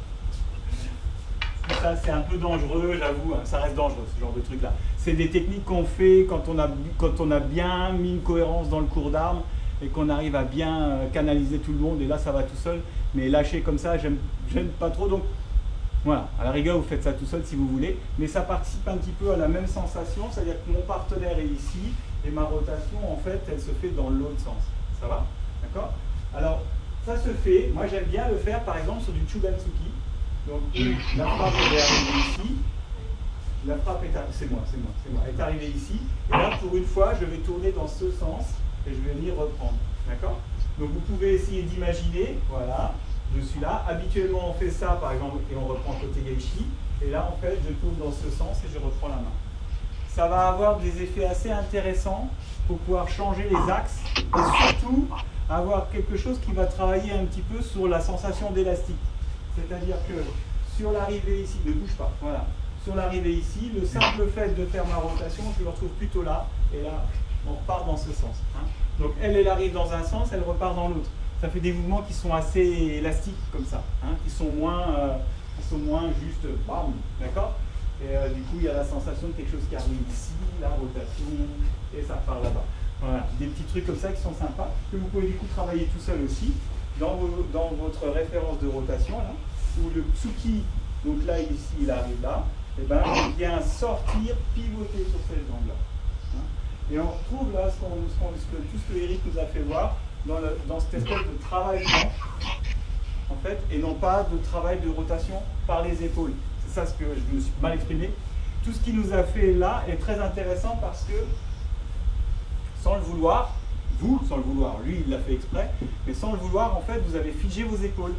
Ça c'est un peu dangereux, j'avoue, hein. Ça reste dangereux ce genre de truc là. C'est des techniques qu'on fait quand on, a, quand on a bien mis une cohérence dans le cours d'armes et qu'on arrive à bien euh, canaliser tout le monde, et là ça va tout seul, mais lâcher comme ça, j'aime pas trop. Donc voilà, à la rigueur, vous faites ça tout seul si vous voulez, mais ça participe un petit peu à la même sensation, c'est-à-dire que mon partenaire est ici, et ma rotation, en fait, elle se fait dans l'autre sens. Ça va? D'accord? Alors, ça se fait, moi j'aime bien le faire, par exemple, sur du Chugansuki. Donc, la frappe est arrivée ici, la frappe est arrivée, c'est moi, c'est moi, c'est moi, elle est arrivée ici, et là, pour une fois, je vais tourner dans ce sens, et je vais venir reprendre. D'accord? Donc, vous pouvez essayer d'imaginer, voilà. Je suis là. Habituellement, on fait ça, par exemple, et on reprend côté Geishi. Et là, en fait, je tourne dans ce sens et je reprends la main. Ça va avoir des effets assez intéressants pour pouvoir changer les axes et surtout avoir quelque chose qui va travailler un petit peu sur la sensation d'élastique. C'est-à-dire que sur l'arrivée ici, ne bouge pas, voilà. Sur l'arrivée ici, le simple fait de faire ma rotation, je le retrouve plutôt là. Et là, on repart dans ce sens. Hein. Donc, elle, elle arrive dans un sens, elle repart dans l'autre. Ça fait des mouvements qui sont assez élastiques comme ça, hein, qui sont moins, euh, qui sont moins juste bam, d'accord? Et euh, du coup, il y a la sensation de quelque chose qui arrive ici, la rotation, et ça repart là-bas. Voilà, des petits trucs comme ça qui sont sympas, que vous pouvez du coup travailler tout seul aussi, dans, vos, dans votre référence de rotation, là, où le tsuki, donc là, ici, il arrive là, et ben, il vient sortir, pivoter sur cette jambe-là. Hein, et on retrouve là ce, qu'on, ce, qu'on, ce que, tout ce que Eric nous a fait voir, Dans, le, dans cette espèce de travail blanc, en fait, et non pas de travail de rotation par les épaules. C'est ça ce que je me suis mal exprimé. Tout ce qu'il nous a fait là est très intéressant parce que, sans le vouloir, vous, sans le vouloir, lui il l'a fait exprès, mais sans le vouloir, en fait, vous avez figé vos épaules.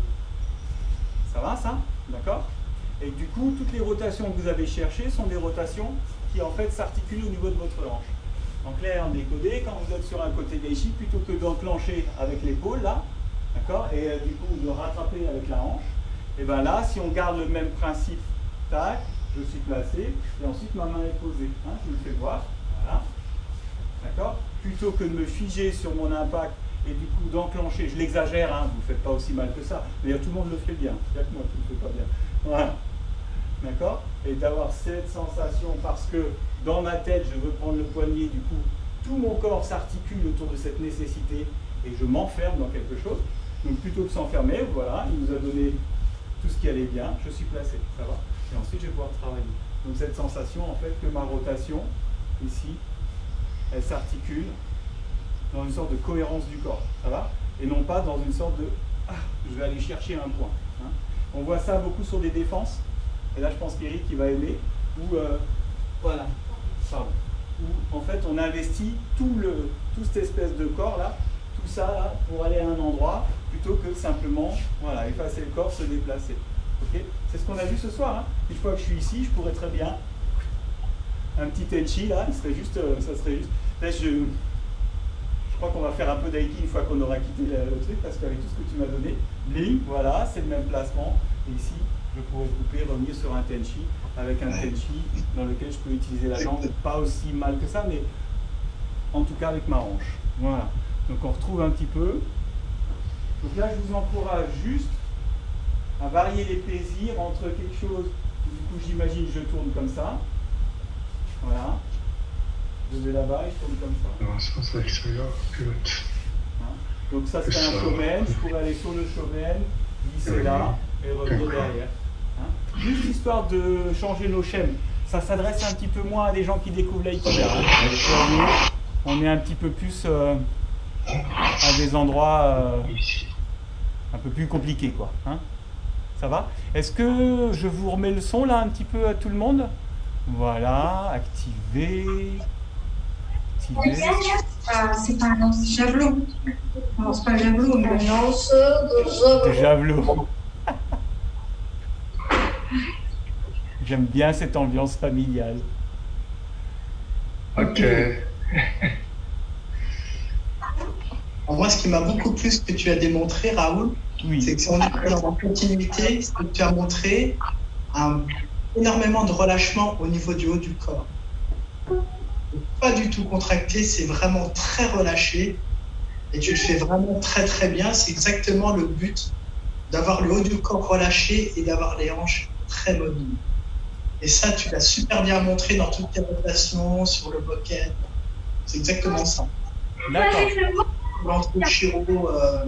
Ça va ça? D'accord? Et du coup, toutes les rotations que vous avez cherchées sont des rotations qui en fait s'articulent au niveau de votre hanche. En clair, en décodé, quand vous êtes sur un côté Geishi, plutôt que d'enclencher avec l'épaule, là, d'accord, et euh, du coup de rattraper avec la hanche, et bien là, si on garde le même principe, tac, je suis placé, et ensuite ma main est posée. Hein, je vous le fais voir, voilà, d'accord, plutôt que de me figer sur mon impact et du coup d'enclencher, je l'exagère, hein, vous ne faites pas aussi mal que ça, mais tout le monde le fait bien, il n'y a que moi qui ne le fais pas bien. Voilà. D'accord? Et d'avoir cette sensation parce que dans ma tête, je veux prendre le poignet, du coup, tout mon corps s'articule autour de cette nécessité et je m'enferme dans quelque chose. Donc plutôt que s'enfermer, voilà, il nous a donné tout ce qui allait bien, je suis placé, ça va? Et ensuite, je vais pouvoir travailler. Donc cette sensation, en fait, que ma rotation, ici, elle s'articule dans une sorte de cohérence du corps, ça va? Et non pas dans une sorte de « ah, je vais aller chercher un point hein ». On voit ça beaucoup sur des défenses. Et là, je pense qu'Eric, il va aimer, où, euh, voilà, pardon, où en fait, on investit tout, le, tout cette espèce de corps-là, tout ça, là, pour aller à un endroit, plutôt que simplement, voilà, effacer le corps, se déplacer. Okay, c'est ce qu'on a vu ce soir. Hein. Une fois que je suis ici, je pourrais très bien, un petit tenchi, là, il serait juste, euh, ça serait juste, là, je, je crois qu'on va faire un peu d'aiki une fois qu'on aura quitté le, le truc, parce qu'avec tout ce que tu m'as donné, bling, voilà, c'est le même placement, et ici, je pourrais couper, revenir sur un tenchi avec un tenchi dans lequel je peux utiliser la jambe, pas aussi mal que ça, mais en tout cas avec ma hanche. Voilà. Donc on retrouve un petit peu. Donc là, je vous encourage juste à varier les plaisirs entre quelque chose. Du coup, j'imagine, je tourne comme ça. Voilà. Je vais là-bas et je tourne comme ça. Non, c'est pas ça l'extérieur, pilote. Hein. Donc ça, c'est un Ça. shomen. Je pourrais aller sur le shomen, glisser Oui. là et revenir D'accord. derrière. Hein. Juste histoire de changer nos schèmes. Ça s'adresse un petit peu moins à des gens qui découvrent l'Aikido. Hein. On est un petit peu plus euh, à des endroits euh, Ici. un peu plus compliqués, quoi. Hein. Ça va? Est-ce que je vous remets le son là un petit peu à tout le monde? Voilà, activer. Activer. Ah, c'est pas un javelot. Non, c'est pas un javelot, mais Non, ce Des javelots. J'aime bien cette ambiance familiale. Ok. Alors moi, ce qui m'a beaucoup plu, ce que tu as démontré, Raoul, Oui. c'est que si on est dans la continuité, c'est que tu as montré un, énormément de relâchement au niveau du haut du corps. Pas du tout contracté, c'est vraiment très relâché. Et tu le fais vraiment très très bien. C'est exactement le but d'avoir le haut du corps relâché et d'avoir les hanches très mobiles. Et ça, tu l'as super bien montré dans toutes tes rotations, sur le bucket. C'est exactement ça. D'accord. L'entre le chiro, euh,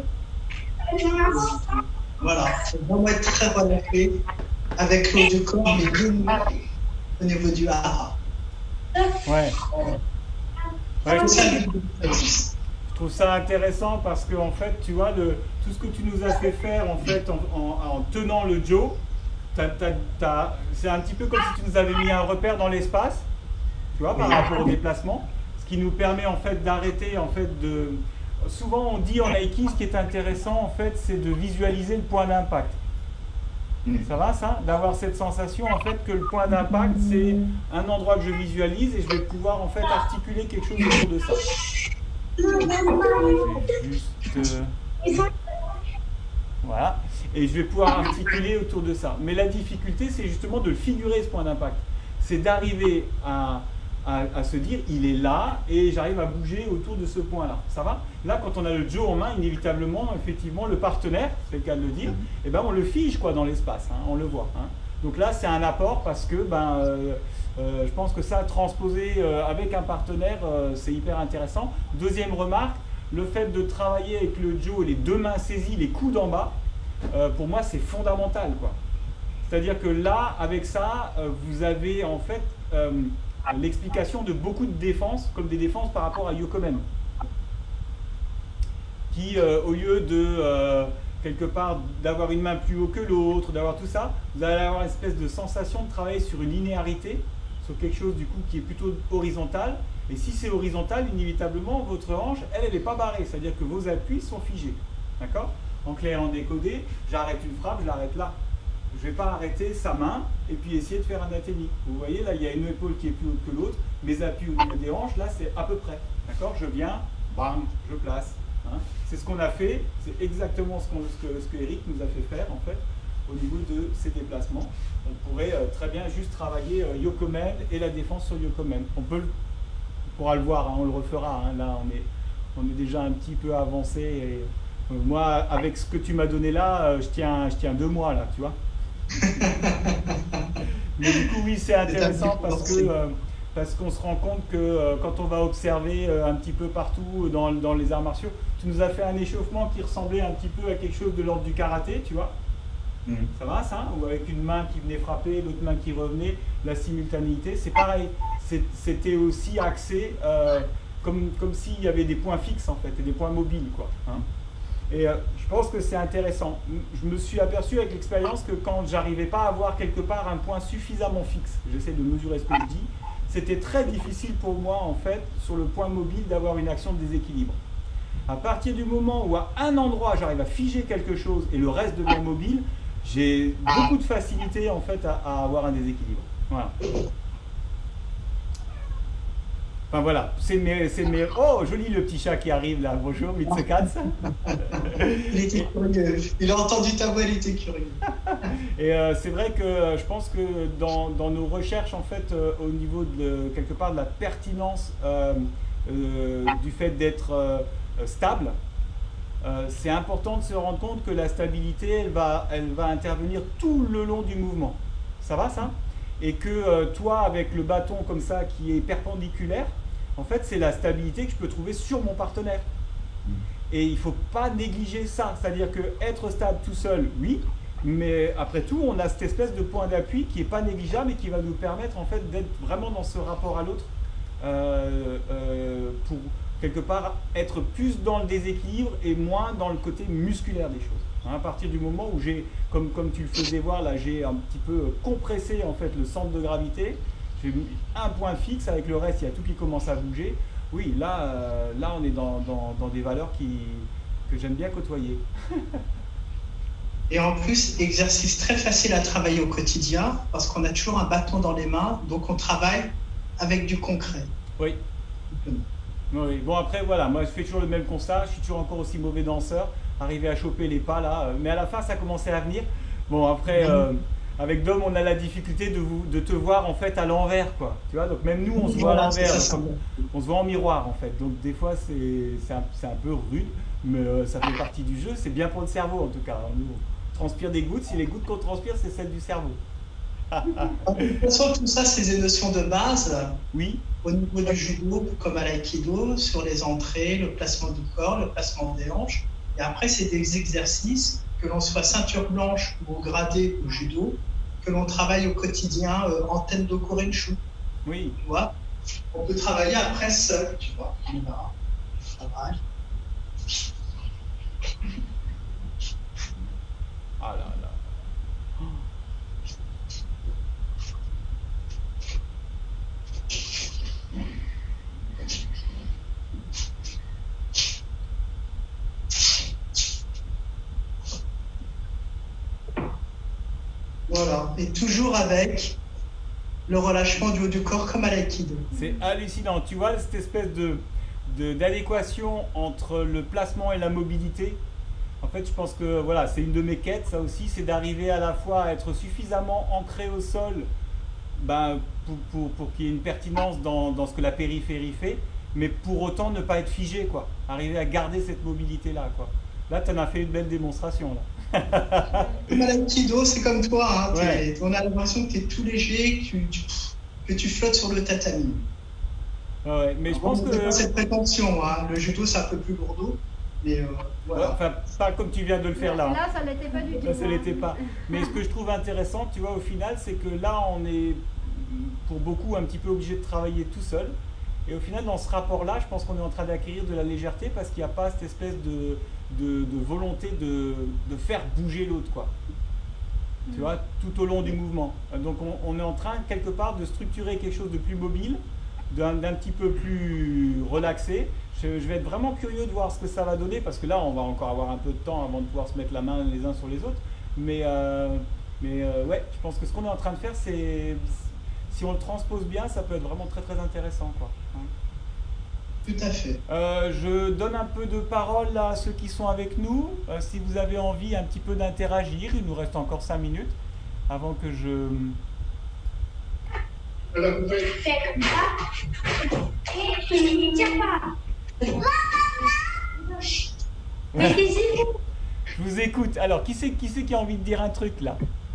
voilà, il faut vraiment être très relâché avec le haut du corps, mais deux au niveau du hara. Ouais. Ouais, C'est ça, je je trouve ça intéressant parce que en fait, tu vois, le, tout ce que tu nous as fait faire en fait en, en- en tenant le Joe, t'as- t'as- t'as- c'est un petit peu comme si tu nous avais mis un repère dans l'espace, tu vois, par rapport au déplacement, ce qui nous permet en fait d'arrêter en fait de. Souvent on dit en Aiki, ce qui est intéressant en fait, c'est de visualiser le point d'impact. Ça va ça? D'avoir cette sensation en fait que le point d'impact c'est un endroit que je visualise et je vais pouvoir en fait articuler quelque chose autour de ça. Je vais juste, euh, voilà. Et je vais pouvoir articuler autour de ça. Mais la difficulté c'est justement de le figurer ce point d'impact. C'est d'arriver à, à, à se dire il est là et j'arrive à bouger autour de ce point là. Ça va? Là quand on a le Joe en main, inévitablement effectivement le partenaire, c'est le cas de le dire, et ben on le fige quoi dans l'espace, hein, on le voit. Hein. Donc là c'est un apport parce que ben euh, euh, je pense que ça transposer euh, avec un partenaire euh, c'est hyper intéressant. Deuxième remarque, le fait de travailler avec le Joe, les deux mains saisies, les coudes en bas, euh, pour moi c'est fondamental quoi. C'est-à-dire que là avec ça euh, vous avez en fait euh, l'explication de beaucoup de défenses comme des défenses par rapport à Yokomen. Qui, euh, au lieu de, euh, quelque part, d'avoir une main plus haut que l'autre, d'avoir tout ça, vous allez avoir une espèce de sensation de travailler sur une linéarité, sur quelque chose du coup qui est plutôt horizontal. Et si c'est horizontal, inévitablement, votre hanche, elle, elle n'est pas barrée, c'est-à-dire que vos appuis sont figés. D'accord? En clair, en décodé, j'arrête une frappe, je l'arrête là. Je ne vais pas arrêter sa main et puis essayer de faire un athénie. Vous voyez, là, il y a une épaule qui est plus haute que l'autre, mes appuis au niveau des hanches, là, c'est à peu près. D'accord? Je viens, bam, je place. Hein. C'est ce qu'on a fait, c'est exactement ce, qu'on, ce, que, ce que Eric nous a fait faire en fait au niveau de ses déplacements. On pourrait euh, très bien juste travailler euh, Yokomen et la défense sur Yokomen. On peut, le, on pourra le voir, hein, on le refera. Hein. Là, on est, on est déjà un petit peu avancé. Et, euh, moi, avec ce que tu m'as donné là, euh, je tiens, je tiens deux mois là, tu vois. Mais du coup, oui, c'est intéressant parce que. Euh, Parce qu'on se rend compte que euh, quand on va observer euh, un petit peu partout dans, dans les arts martiaux, tu nous as fait un échauffement qui ressemblait un petit peu à quelque chose de l'ordre du karaté, tu vois. Mmh. Ça va ça? Ou avec une main qui venait frapper, l'autre main qui revenait, la simultanéité, c'est pareil. C'est, c'était aussi axé euh, comme, comme s'il y avait des points fixes en fait, et des points mobiles, quoi. Hein. Et euh, je pense que c'est intéressant. Je me suis aperçu avec l'expérience que quand j'arrivais pas à avoir quelque part un point suffisamment fixe, j'essaie de mesurer ce que je dis, c'était très difficile pour moi, en fait, sur le point mobile, d'avoir une action de déséquilibre. À partir du moment où, à un endroit, j'arrive à figer quelque chose et le reste devient mobile, j'ai beaucoup de facilité, en fait, à, à avoir un déséquilibre. Voilà. Enfin, voilà. C'est mes, c'est mes... Oh, joli le petit chat qui arrive, là. Bonjour, Mitsekatz. Il était curieux. Il a entendu ta voix, il était curieux. Et euh, c'est vrai que euh, je pense que dans, dans nos recherches, en fait, euh, au niveau de quelque part de la pertinence euh, euh, du fait d'être euh, stable, euh, c'est important de se rendre compte que la stabilité, elle va, elle va intervenir tout le long du mouvement. Ça va ça? Et que euh, toi, avec le bâton comme ça qui est perpendiculaire, en fait, c'est la stabilité que je peux trouver sur mon partenaire. Et il ne faut pas négliger ça. C'est-à-dire que être stable tout seul, oui, mais après tout, on a cette espèce de point d'appui qui n'est pas négligeable et qui va nous permettre en fait d'être vraiment dans ce rapport à l'autre euh, euh, pour quelque part être plus dans le déséquilibre et moins dans le côté musculaire des choses. Hein, à partir du moment où j'ai, comme, comme tu le faisais voir là, j'ai un petit peu compressé en fait le centre de gravité, j'ai mis un point fixe, avec le reste, il y a tout qui commence à bouger. Oui, là, euh, là on est dans, dans, dans des valeurs qui, que j'aime bien côtoyer. Et en plus, exercice très facile à travailler au quotidien, parce qu'on a toujours un bâton dans les mains, donc on travaille avec du concret. Oui. Oui. Bon, après, voilà, moi je fais toujours le même constat, je suis toujours encore aussi mauvais danseur, arriver à choper les pas là, mais à la fin ça commençait à venir. Bon, après, euh, avec Dom, on a la difficulté de, vous, de te voir en fait à l'envers, quoi. Tu vois, donc même nous, on se voit à l'envers, on se voit en miroir en fait. Donc des fois, c'est un, un peu rude, mais euh, ça fait partie du jeu, c'est bien pour le cerveau en tout cas. Nous, on transpire des gouttes, si les gouttes qu'on transpire, c'est celles du cerveau. De toute façon, tout ça, c'est des notions de base. Oui. Au niveau du judo, comme à l'aïkido, sur les entrées, le placement du corps, le placement des hanches. Et après, c'est des exercices, que l'on soit ceinture blanche ou gradé au judo, que l'on travaille au quotidien euh, en Tendo Korenshu. Oui. Tu vois, on peut travailler après seul, tu vois. On va, on travaille. Ah là là. Voilà, et toujours avec le relâchement du haut du corps comme à l'aïkido. C'est hallucinant, tu vois cette espèce de, de, d'adéquation entre le placement et la mobilité. En fait, je pense que voilà, c'est une de mes quêtes, ça aussi, c'est d'arriver à la fois à être suffisamment ancré au sol ben, pour, pour, pour qu'il y ait une pertinence dans, dans ce que la périphérie fait, mais pour autant ne pas être figé, quoi. Arriver à garder cette mobilité-là, quoi. Là, tu en as fait une belle démonstration, là. Comme à l'aïkido, c'est comme toi, hein, ouais. On a l'impression que tu es tout léger, que tu, tu, que tu flottes sur le tatami. Ouais, mais je Alors, pense on que... pas cette prétention, hein. Le judo c'est un peu plus lourdeau, mais euh, voilà. Ouais, enfin, pas comme tu viens de le faire là. Là, ça l'était pas du tout. Là, ça l'était pas. Mais ce que je trouve intéressant, tu vois, au final, c'est que là, on est pour beaucoup un petit peu obligé de travailler tout seul. Et au final, dans ce rapport-là, je pense qu'on est en train d'acquérir de la légèreté parce qu'il n'y a pas cette espèce de, de, de volonté de, de faire bouger l'autre, quoi. Mmh. Tu vois, tout au long du mouvement. Donc, on, on est en train, quelque part, de structurer quelque chose de plus mobile, d'un d'un petit peu plus relaxé. Je, je vais être vraiment curieux de voir ce que ça va donner parce que là, on va encore avoir un peu de temps avant de pouvoir se mettre la main les uns sur les autres. Mais, euh, mais euh, ouais, je pense que ce qu'on est en train de faire, c'est... Si on le transpose bien, ça peut être vraiment très très intéressant, quoi. Tout à fait. Euh, je donne un peu de parole à ceux qui sont avec nous. Euh, si vous avez envie un petit peu d'interagir, il nous reste encore cinq minutes avant que je... Fais comme ça. Et tiens pas. Ouais. Je vous écoute. Alors, qui c'est qui, c'est qui a envie de dire un truc là?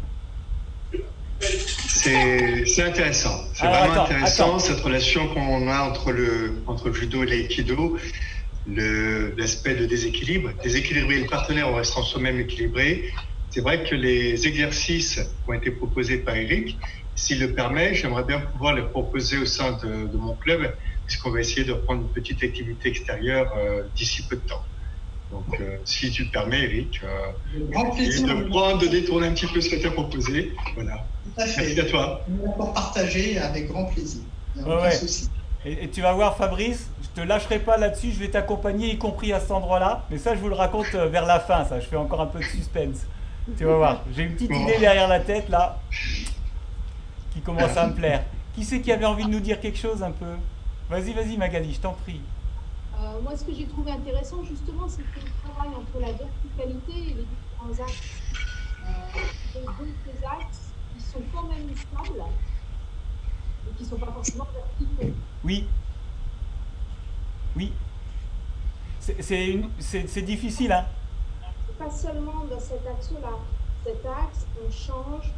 C'est intéressant. C'est Alors, vraiment attends, intéressant attends. cette relation qu'on a entre le, entre le judo et l'aïkido, l'aspect de déséquilibre. Déséquilibrer le partenaire en restant soi-même équilibré. C'est vrai que les exercices qui ont été proposés par Eric, s'il le permet, j'aimerais bien pouvoir les proposer au sein de, de mon club, puisqu'on va essayer de reprendre une petite activité extérieure euh, d'ici peu de temps. Donc, euh, si tu le permets, Eric, euh, de prendre, de détourner un petit peu ce que tu as proposé. Voilà. Tout à fait. Merci à toi. Pour partager avec grand plaisir. Il n'y a Ouais, aucun ouais. souci. Et, et tu vas voir, Fabrice, je te lâcherai pas là-dessus, je vais t'accompagner, y compris à cet endroit-là. Mais ça, je vous le raconte euh, vers la fin, ça. Je fais encore un peu de suspense. Tu vas voir. J'ai une petite idée derrière la tête, là, qui commence à me plaire. Qui c'est qui avait envie de nous dire quelque chose un peu? Vas-y, vas-y, Magali, je t'en prie. Euh, moi, ce que j'ai trouvé intéressant, justement, c'est que le travail entre la verticalité et les différents axes. Euh, donc, des axes qui sont quand même stables, mais qui ne sont pas forcément verticaux. Oui. Oui. C'est difficile, hein. Pas seulement dans cet axe-là. Cet axe, on change.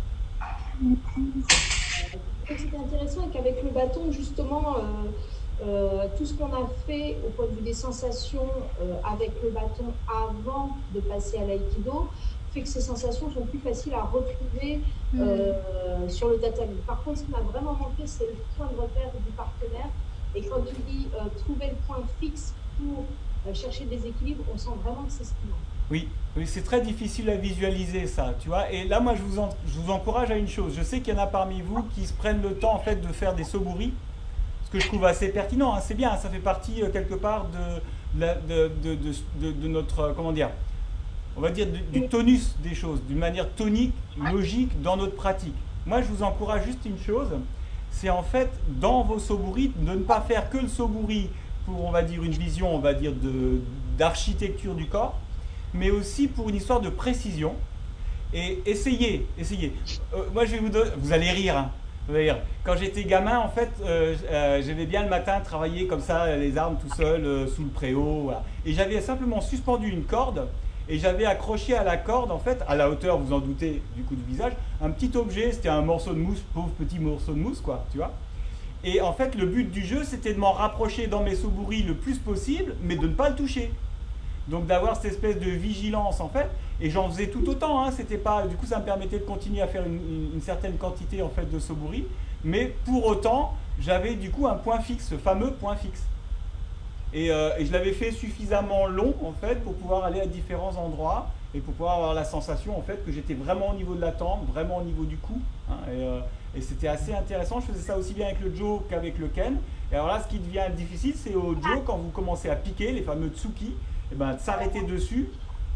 Ce qui est intéressant est qu'avec le bâton, justement, euh, euh, tout ce qu'on a fait au point de vue des sensations euh, avec le bâton avant de passer à l'aïkido, fait que ces sensations sont plus faciles à retrouver euh, mmh. sur le tatami. Par contre, ce qui m'a vraiment manqué, c'est le point de repère du partenaire. Et quand tu dis euh, trouver le point fixe pour euh, chercher des équilibres, on sent vraiment que c'est ce qui manque. Oui, oui c'est très difficile à visualiser ça, tu vois. Et là, moi, je vous, en, je vous encourage à une chose. Je sais qu'il y en a parmi vous qui se prennent le temps, en fait, de faire des soburi, ce que je trouve assez pertinent. Hein. C'est bien, ça fait partie, euh, quelque part, de, de, de, de, de, de notre, euh, comment dire, on va dire, du, du tonus des choses, d'une manière tonique, logique, dans notre pratique. Moi, je vous encourage juste une chose, c'est en fait, dans vos soburi, de ne pas faire que le soburi pour, on va dire, une vision, on va dire, d'architecture du corps, mais aussi pour une histoire de précision. Et essayez, essayez. Euh, moi, je vais vous donner, vous allez rire, hein, vous allez rire. Quand j'étais gamin, en fait, euh, euh, j'aimais bien le matin travailler comme ça, les armes tout seul, euh, sous le préau, voilà. Et j'avais simplement suspendu une corde, et j'avais accroché à la corde, en fait, à la hauteur, vous en doutez, du coup du visage, un petit objet, c'était un morceau de mousse, pauvre petit morceau de mousse, quoi, tu vois. Et en fait, le but du jeu, c'était de m'en rapprocher dans mes soburi le plus possible, mais de ne pas le toucher. Donc d'avoir cette espèce de vigilance en fait, et j'en faisais tout autant, hein, c'était pas, du coup ça me permettait de continuer à faire une, une, une certaine quantité en fait de soburi, mais pour autant j'avais du coup un point fixe, ce fameux point fixe. Et, euh, et je l'avais fait suffisamment long en fait pour pouvoir aller à différents endroits et pour pouvoir avoir la sensation en fait que j'étais vraiment au niveau de la tempe, vraiment au niveau du cou. Hein, et euh, et c'était assez intéressant, je faisais ça aussi bien avec le Jo qu'avec le Ken. Et alors là ce qui devient difficile c'est au Jo quand vous commencez à piquer, les fameux tsuki, et ben, de s'arrêter dessus,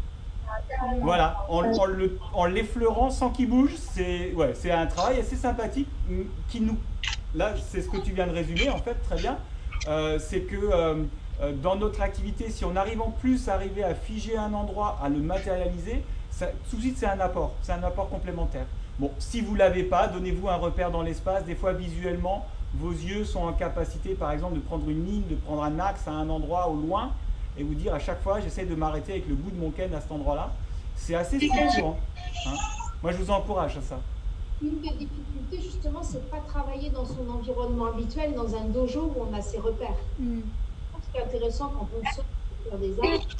voilà, en, en, le, en l'effleurant sans qu'il bouge, c'est ouais, c'est un travail assez sympathique qui nous, là c'est ce que tu viens de résumer en fait, très bien, euh, c'est que euh, dans notre activité, si on arrive en plus à arriver à figer un endroit, à le matérialiser, ça, tout de suite c'est un apport, c'est un apport complémentaire. Bon, si vous ne l'avez pas, donnez-vous un repère dans l'espace, des fois visuellement, vos yeux sont en capacité par exemple de prendre une ligne, de prendre un axe à un endroit au loin, et vous dire à chaque fois, j'essaie de m'arrêter avec le bout de mon ken à cet endroit-là. C'est assez structurant. Hein. Moi, je vous encourage à ça. Une des difficultés, justement, c'est de ne pas travailler dans son environnement habituel, dans un dojo où on a ses repères. Mm. Ce qui est intéressant quand on sort faire des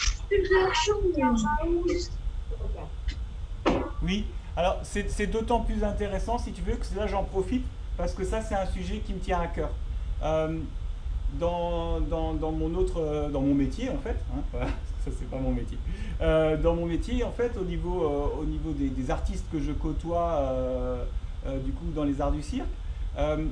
arts. Oui, alors c'est d'autant plus intéressant, si tu veux, que là, j'en profite, parce que ça, c'est un sujet qui me tient à cœur. Euh, Dans, dans, dans mon autre, dans mon métier en fait, hein, voilà, ça c'est pas mon métier. Euh, dans mon métier en fait, au niveau, euh, au niveau des, des artistes que je côtoie, euh, euh, du coup dans les arts du cirque, euh,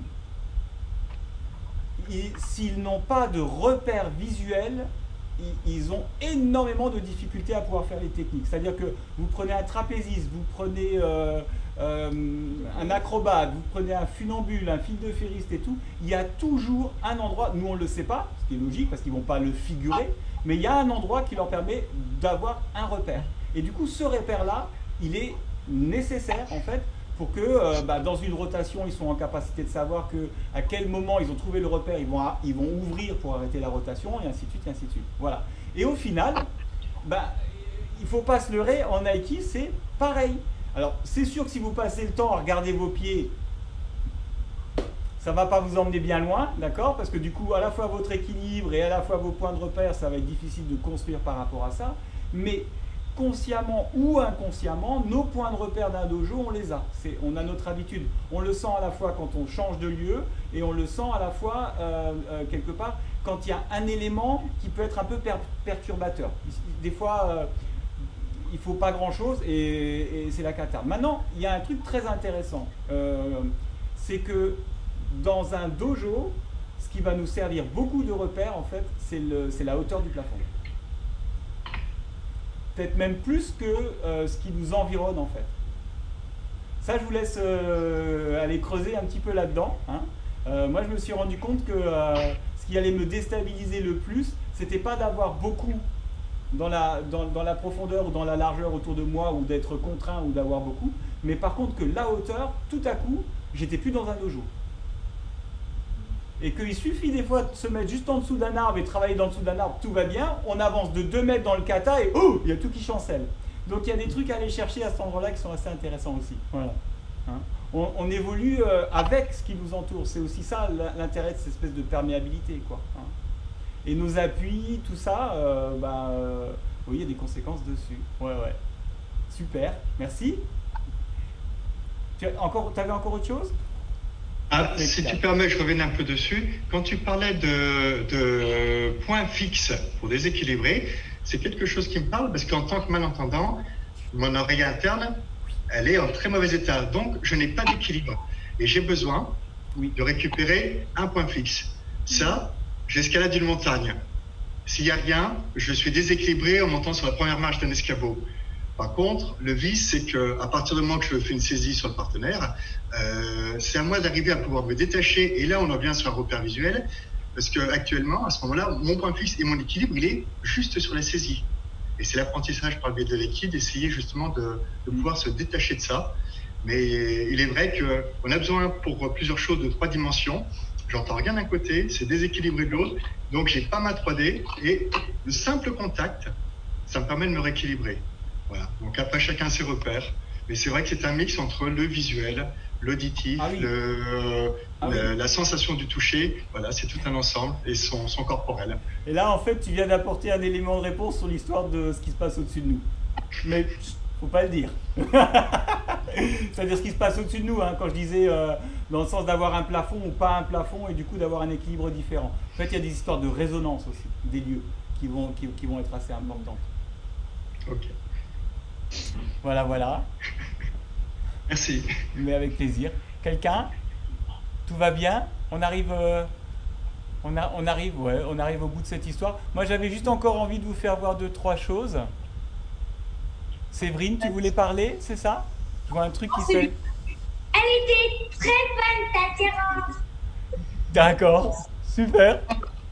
s'ils n'ont pas de repères visuels, ils, ils ont énormément de difficultés à pouvoir faire les techniques. C'est-à-dire que vous prenez un trapéziste, vous prenez euh, Euh, un acrobate, vous prenez un funambule, un fil de ferriste et tout, il y a toujours un endroit, nous on ne le sait pas, ce qui est logique parce qu'ils ne vont pas le figurer, mais il y a un endroit qui leur permet d'avoir un repère. Et du coup ce repère-là, il est nécessaire en fait pour que euh, bah, dans une rotation, ils sont en capacité de savoir que, à quel moment ils ont trouvé le repère, ils vont, ils vont ouvrir pour arrêter la rotation, et ainsi de suite, et ainsi de suite. Voilà. Et au final, bah, il ne faut pas se leurrer, en Aiki c'est pareil. Alors, c'est sûr que si vous passez le temps à regarder vos pieds, ça ne va pas vous emmener bien loin, d'accord? Parce que du coup, à la fois votre équilibre et à la fois vos points de repère, ça va être difficile de construire par rapport à ça. Mais consciemment ou inconsciemment, nos points de repère d'un dojo, on les a. On a notre habitude. On le sent à la fois quand on change de lieu et on le sent à la fois, euh, euh, quelque part, quand il y a un élément qui peut être un peu per perturbateur. Des fois... Euh, il ne faut pas grand-chose et, et c'est la cata. Maintenant, il y a un truc très intéressant. Euh, c'est que dans un dojo, ce qui va nous servir beaucoup de repères, en fait, c'est la hauteur du plafond. Peut-être même plus que euh, ce qui nous environne, en fait. Ça, je vous laisse euh, aller creuser un petit peu là-dedans. Hein. Euh, moi, je me suis rendu compte que euh, ce qui allait me déstabiliser le plus, c'était pas d'avoir beaucoup Dans la, dans, dans la profondeur ou dans la largeur autour de moi, ou d'être contraint ou d'avoir beaucoup, mais par contre que la hauteur, tout à coup, j'étais plus dans un dojo. et qu'il suffit des fois de se mettre juste en dessous d'un arbre et travailler dans dessous d'un arbre, tout va bien, on avance de deux mètres dans le kata et oh, il y a tout qui chancelle. Donc il y a des trucs à aller chercher à cet endroit-là qui sont assez intéressants aussi. Voilà. Hein, on, on évolue euh, avec ce qui nous entoure, c'est aussi ça l'intérêt de cette espèce de perméabilité, quoi. Hein. Et nos appuis, tout ça, euh, bah, euh, oui, il y a des conséquences dessus. Ouais, ouais. Super, merci. Tu as encore, t'avais encore autre chose? Ah, si tu permets, je reviens un peu dessus. Quand tu parlais de, de points fixes pour déséquilibrer, c'est quelque chose qui me parle parce qu'en tant que malentendant, mon oreille interne, elle est en très mauvais état. Donc, je n'ai pas d'équilibre. Et j'ai besoin oui. de récupérer un point fixe. Ça, j'escalade une montagne. S'il n'y a rien, je suis déséquilibré en montant sur la première marche d'un escabeau. Par contre, le vice, c'est qu'à partir du moment que je fais une saisie sur le partenaire, euh, c'est à moi d'arriver à pouvoir me détacher. Et là, on en vient sur un repère visuel. Parce qu'actuellement, à ce moment-là, mon point fixe et mon équilibre, il est juste sur la saisie. Et c'est l'apprentissage par le biais de l'équipe d'essayer justement de, de pouvoir se détacher de ça. Mais il est vrai qu'on a besoin pour plusieurs choses de trois dimensions. J'entends rien d'un côté, c'est déséquilibré de l'autre. Donc, j'ai pas ma trois D. Et le simple contact, ça me permet de me rééquilibrer. Voilà. Donc après, chacun ses repères. Mais c'est vrai que c'est un mix entre le visuel, l'auditif, ah oui. le, ah le, oui. la sensation du toucher. Voilà, c'est tout un ensemble et son, son corporel. Et là, en fait, tu viens d'apporter un élément de réponse sur l'histoire de ce qui se passe au-dessus de nous. Mais faut pas le dire. C'est-à-dire ce qui se passe au-dessus de nous, hein, quand je disais euh, dans le sens d'avoir un plafond ou pas un plafond et du coup d'avoir un équilibre différent. En fait, il y a des histoires de résonance aussi, des lieux qui vont, qui, qui vont être assez importantes. Ok. Voilà, voilà. Merci. Mais avec plaisir. Quelqu'un? Tout va bien? On arrive, euh, on, a, on, arrive, ouais, on arrive au bout de cette histoire. Moi, j'avais juste encore envie de vous faire voir deux, trois choses. Séverine, tu voulais parler, c'est ça? Je vois un truc qui se... Elle était très bonne, ta terrasse. D'accord, super.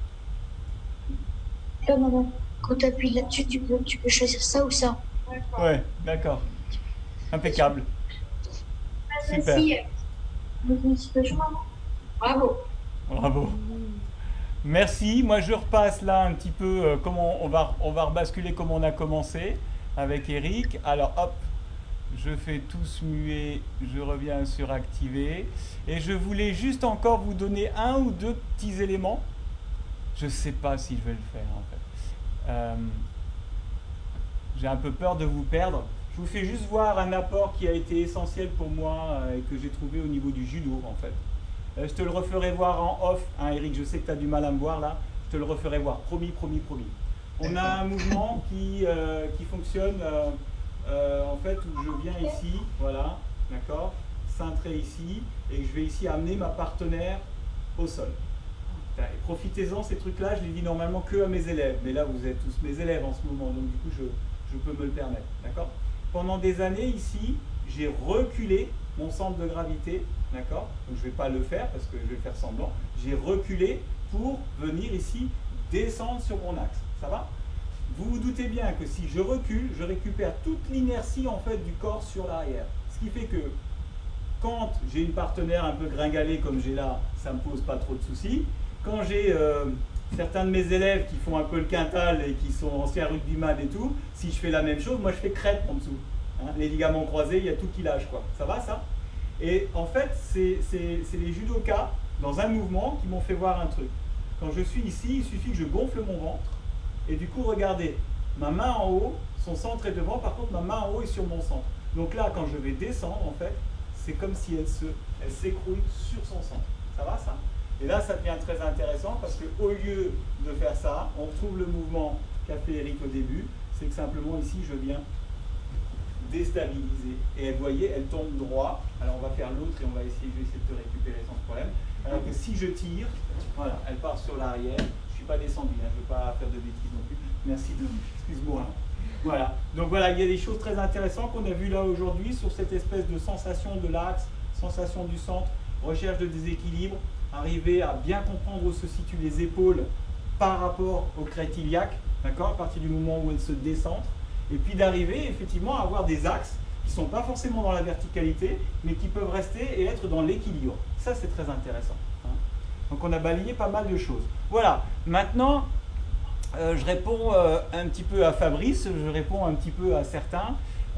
Là, maman, quand tu appuies là-dessus, tu peux, tu peux choisir ça ou ça. Ouais, d'accord. Impeccable. Super. Bravo. Bravo. Merci. Moi, je repasse là un petit peu euh, comment on va, on va rebasculer comme on a commencé avec Eric. Alors, hop, je fais tous muets, je reviens sur activer. Et je voulais juste encore vous donner un ou deux petits éléments. Je ne sais pas si je vais le faire, en fait. Euh, J'ai un peu peur de vous perdre. Je vous fais juste voir un apport qui a été essentiel pour moi euh, et que j'ai trouvé au niveau du judo, en fait. Euh, je te le referai voir en off, hein, Eric, je sais que tu as du mal à me voir là. Je te le referai voir, promis, promis, promis. On a un mouvement qui, euh, qui fonctionne, euh, euh, en fait, où je viens ici, voilà, d'accord, cintré ici, et je vais ici amener ma partenaire au sol. Profitez-en, ces trucs-là, je les dis normalement que à mes élèves, mais là, vous êtes tous mes élèves en ce moment, donc du coup, je... je peux me le permettre, d'accord? Pendant des années, ici, j'ai reculé mon centre de gravité, d'accord? Donc, je ne vais pas le faire parce que je vais faire semblant. J'ai reculé pour venir ici descendre sur mon axe, ça va? Vous vous doutez bien que si je recule, je récupère toute l'inertie, en fait, du corps sur l'arrière. Ce qui fait que quand j'ai une partenaire un peu gringalée comme j'ai là, ça ne me pose pas trop de soucis. Quand j'ai... Euh, certains de mes élèves qui font un peu le quintal et qui sont anciens rugbyman et tout, si je fais la même chose, moi je fais crête en dessous. Hein, les ligaments croisés, il y a tout qui lâche, quoi. Ça va, ça? Et en fait, c'est les judokas, dans un mouvement, qui m'ont fait voir un truc. Quand je suis ici, il suffit que je gonfle mon ventre. Et du coup, regardez, ma main en haut, son centre est devant, par contre, ma main en haut est sur mon centre. Donc là, quand je vais descendre, en fait, c'est comme si elle se, elle s'écroule sur son centre. Ça va, ça? Et là, ça devient très intéressant parce qu'au lieu de faire ça, on retrouve le mouvement qu'a fait Eric au début. C'est que simplement ici, je viens déstabiliser. Et vous voyez, elle tombe droit. Alors, on va faire l'autre et on va essayer, je vais essayer de te récupérer sans problème. Alors que si je tire, voilà, elle part sur l'arrière. Je ne suis pas descendu, hein, je ne veux pas faire de bêtises non plus. Merci de excuse-moi. Voilà. Donc voilà, il y a des choses très intéressantes qu'on a vues là aujourd'hui sur cette espèce de sensation de l'axe, sensation du centre, recherche de déséquilibre. Arriver à bien comprendre où se situent les épaules par rapport au crête iliaque, d'accord, à partir du moment où elles se décentrent, et puis d'arriver effectivement à avoir des axes qui ne sont pas forcément dans la verticalité, mais qui peuvent rester et être dans l'équilibre. Ça, c'est très intéressant. Hein. Donc on a balayé pas mal de choses. Voilà, maintenant euh, je réponds euh, un petit peu à Fabrice, je réponds un petit peu à certains.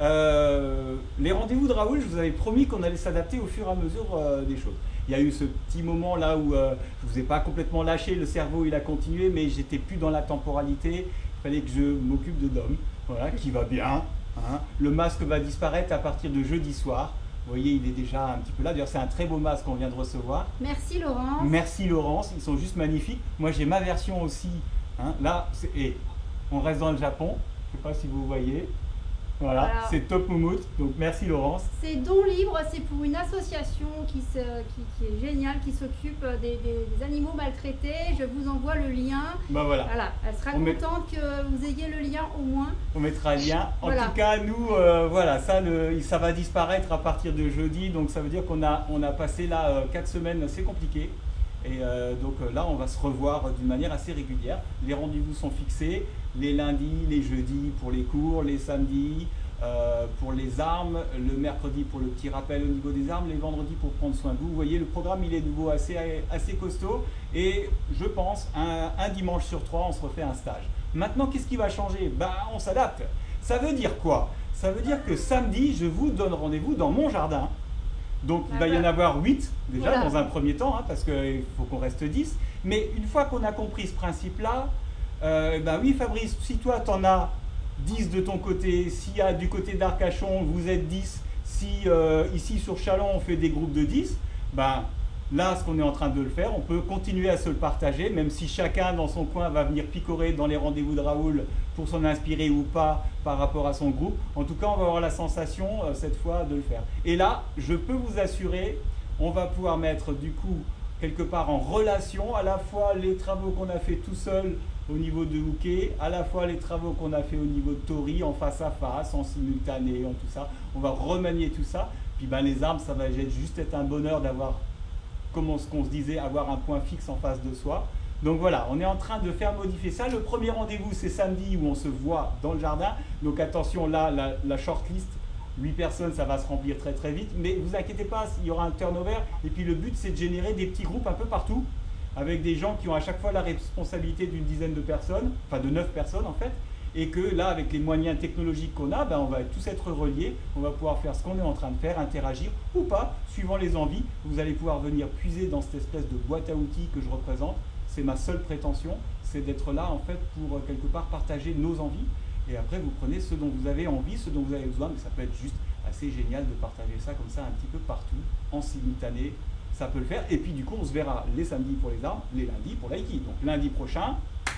Euh, les rendez-vous de Raoul, je vous avais promis qu'on allait s'adapter au fur et à mesure euh, des choses. Il y a eu ce petit moment là où euh, je ne vous ai pas complètement lâché, le cerveau il a continué, mais j'étais plus dans la temporalité, il fallait que je m'occupe de Dom, voilà, qui va bien. Hein. Le masque va disparaître à partir de jeudi soir. Vous voyez, il est déjà un petit peu là. D'ailleurs, c'est un très beau masque qu'on vient de recevoir. Merci Laurence. Merci Laurence, ils sont juste magnifiques. Moi, j'ai ma version aussi. Hein. Là, et on reste dans le Japon. Je ne sais pas si vous voyez. Voilà, voilà. C'est Top Moumout. Donc, merci Laurence. C'est don libre, c'est pour une association qui, se, qui, qui est géniale, qui s'occupe des, des, des animaux maltraités. Je vous envoie le lien. Ben voilà. Voilà. Elle sera on contente met... que vous ayez le lien au moins. On mettra le lien. En voilà. tout cas, nous, euh, voilà, ça, le, ça va disparaître à partir de jeudi. Donc, ça veut dire qu'on a, on a passé là euh, quatre semaines assez compliquées. Et euh, donc euh, là, on va se revoir d'une manière assez régulière. Les rendez-vous sont fixés, les lundis, les jeudis pour les cours, les samedis euh, pour les armes, le mercredi pour le petit rappel au niveau des armes, les vendredis pour prendre soin de vous. Vous voyez, le programme, il est de nouveau assez, assez costaud. Et je pense, un, un dimanche sur trois, on se refait un stage. Maintenant, qu'est-ce qui va changer? Ben, on s'adapte. Ça veut dire quoi? Ça veut dire que samedi, je vous donne rendez-vous dans mon jardin. Donc il va y en avoir huit déjà voilà. Dans un premier temps, hein, parce qu'il faut qu'on reste dix. Mais une fois qu'on a compris ce principe-là, euh, ben oui Fabrice, si toi tu en as dix de ton côté, s'il y a du côté d'Arcachon, vous êtes dix, si euh, ici sur Châlons on fait des groupes de dix, ben là ce qu'on est en train de le faire, on peut continuer à se le partager, même si chacun dans son coin va venir picorer dans les rendez-vous de Raoul pour s'en inspirer ou pas par rapport à son groupe. En tout cas, on va avoir la sensation euh, cette fois de le faire. Et là, je peux vous assurer, on va pouvoir mettre du coup quelque part en relation à la fois les travaux qu'on a fait tout seul au niveau de Houquet, à la fois les travaux qu'on a fait au niveau de Tori, en face à face, en simultané, en tout ça. On va remanier tout ça. Puis ben, les armes, ça va juste être un bonheur d'avoir, comme ce qu'on se disait, avoir un point fixe en face de soi. Donc voilà, on est en train de faire modifier ça. Le premier rendez-vous, c'est samedi où on se voit dans le jardin. Donc attention, là, la, la shortlist, huit personnes, ça va se remplir très très vite. Mais vous inquiétez pas, il y aura un turnover. Et puis le but, c'est de générer des petits groupes un peu partout, avec des gens qui ont à chaque fois la responsabilité d'une dizaine de personnes, enfin de neuf personnes en fait. Et que là, avec les moyens technologiques qu'on a, ben, on va tous être reliés. On va pouvoir faire ce qu'on est en train de faire, interagir ou pas, suivant les envies. Vous allez pouvoir venir puiser dans cette espèce de boîte à outils que je représente. C'est ma seule prétention, c'est d'être là en fait pour quelque part partager nos envies. Et après, vous prenez ce dont vous avez envie, ce dont vous avez besoin. Mais ça peut être juste assez génial de partager ça comme ça un petit peu partout, en simultané. Ça peut le faire. Et puis du coup, on se verra les samedis pour les armes, les lundis pour l'aïkido. Donc lundi prochain,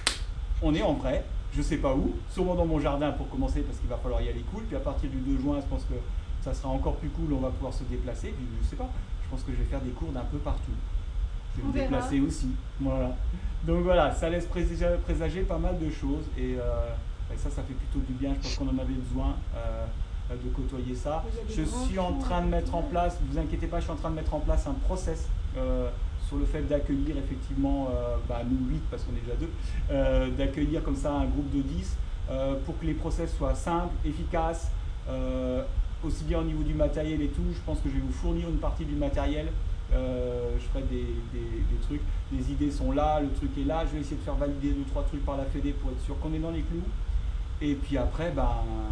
on est en vrai. Je ne sais pas où, sûrement dans mon jardin pour commencer parce qu'il va falloir y aller cool. Puis à partir du deux juin, je pense que ça sera encore plus cool, on va pouvoir se déplacer. Puis je ne sais pas, je pense que je vais faire des cours d'un peu partout. Je vais me déplacer aussi. Voilà. Donc voilà, ça laisse présager, présager pas mal de choses et, euh, et ça, ça fait plutôt du bien. Je pense qu'on en avait besoin euh, de côtoyer ça. Je suis en train de mettre en place, ne vous inquiétez pas, je suis en train de mettre en place un process euh, sur le fait d'accueillir effectivement, euh, bah, nous huit parce qu'on est déjà deux, euh, d'accueillir comme ça un groupe de dix euh, pour que les process soient simples, efficaces, euh, aussi bien au niveau du matériel et tout. Je pense que je vais vous fournir une partie du matériel. Euh, je ferai des, des, des trucs, les idées sont là, le truc est là, je vais essayer de faire valider deux trois trucs par la Fédé pour être sûr qu'on est dans les clous. Et puis après, ben,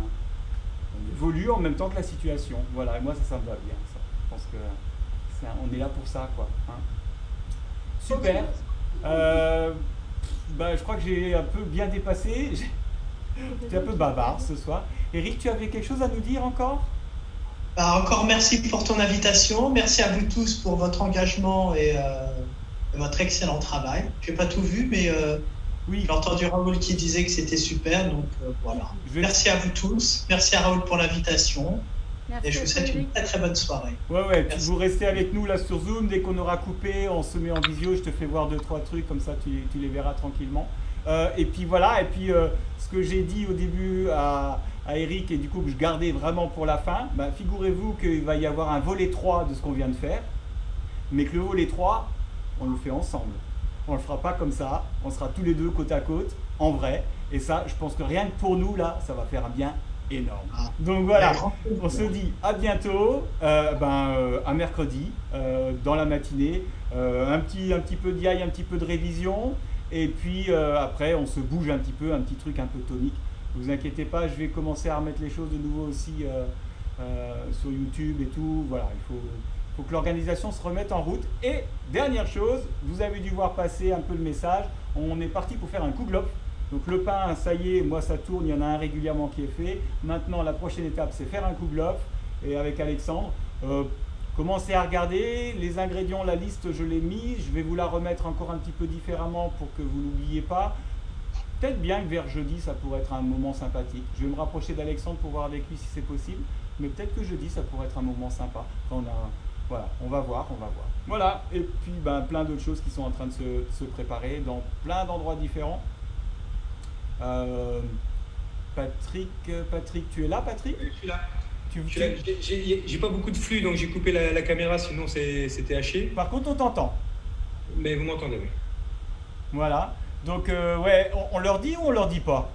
on évolue en même temps que la situation. Voilà, et moi ça, ça me va bien. Ça. Je pense que c'est un, on est là pour ça, quoi. Hein. Super. Euh, ben, je crois que j'ai un peu bien dépassé. J'étais un peu bavard ce soir. Eric, tu avais quelque chose à nous dire encore ? Bah, encore merci pour ton invitation. Merci à vous tous pour votre engagement et euh, votre excellent travail. Je n'ai pas tout vu, mais euh, oui. J'ai entendu Raoul qui disait que c'était super. Donc euh, voilà. Vais... Merci à vous tous. Merci à Raoul pour l'invitation. Merci et je vous souhaite une très très bonne soirée. Ouais, ouais. Puis vous restez avec nous là sur Zoom. Dès qu'on aura coupé, on se met en visio. Je te fais voir deux, trois trucs. Comme ça, tu, tu les verras tranquillement. Euh, et puis voilà. Et puis euh, ce que j'ai dit au début à... à Eric et du coup que je gardais vraiment pour la fin, bah, figurez-vous qu'il va y avoir un volet trois de ce qu'on vient de faire, mais que le volet trois, on le fait ensemble. On ne le fera pas comme ça, on sera tous les deux côte à côte, en vrai, et ça, je pense que rien que pour nous, là, ça va faire un bien énorme. Ah. Donc voilà, Ouais. on se dit à bientôt, euh, ben, euh, à mercredi, euh, dans la matinée, euh, un, petit, un petit peu d'I A, un petit peu de révision, et puis euh, après on se bouge un petit peu, un petit truc un peu tonique. Ne vous inquiétez pas, je vais commencer à remettre les choses de nouveau aussi euh, euh, sur YouTube et tout. Voilà, il faut, faut que l'organisation se remette en route. Et dernière chose, vous avez dû voir passer un peu le message, on est parti pour faire un Kugelhopf. Donc le pain, ça y est, moi ça tourne, il y en a un régulièrement qui est fait. Maintenant, la prochaine étape, c'est faire un Kugelhopf. Et avec Alexandre, euh, commencez à regarder. Les ingrédients, la liste, je l'ai mis. Je vais vous la remettre encore un petit peu différemment pour que vous n'oubliez pas. Peut-être bien que vers jeudi, ça pourrait être un moment sympathique. Je vais me rapprocher d'Alexandre pour voir avec lui si c'est possible. Mais peut-être que jeudi, ça pourrait être un moment sympa. Enfin, on a, voilà, on va voir, on va voir. Voilà, et puis ben, plein d'autres choses qui sont en train de se, se préparer dans plein d'endroits différents. Euh, Patrick, Patrick, tu es là, Patrick? Je suis là. Tu, Je suis là. J'ai- J'ai j'ai pas beaucoup de flux, donc j'ai coupé la, la caméra, sinon c'est- c'était haché. Par contre, on t'entend. Mais vous m'entendez, oui. Voilà. Donc, euh, ouais, on, on leur dit ou on leur dit pas?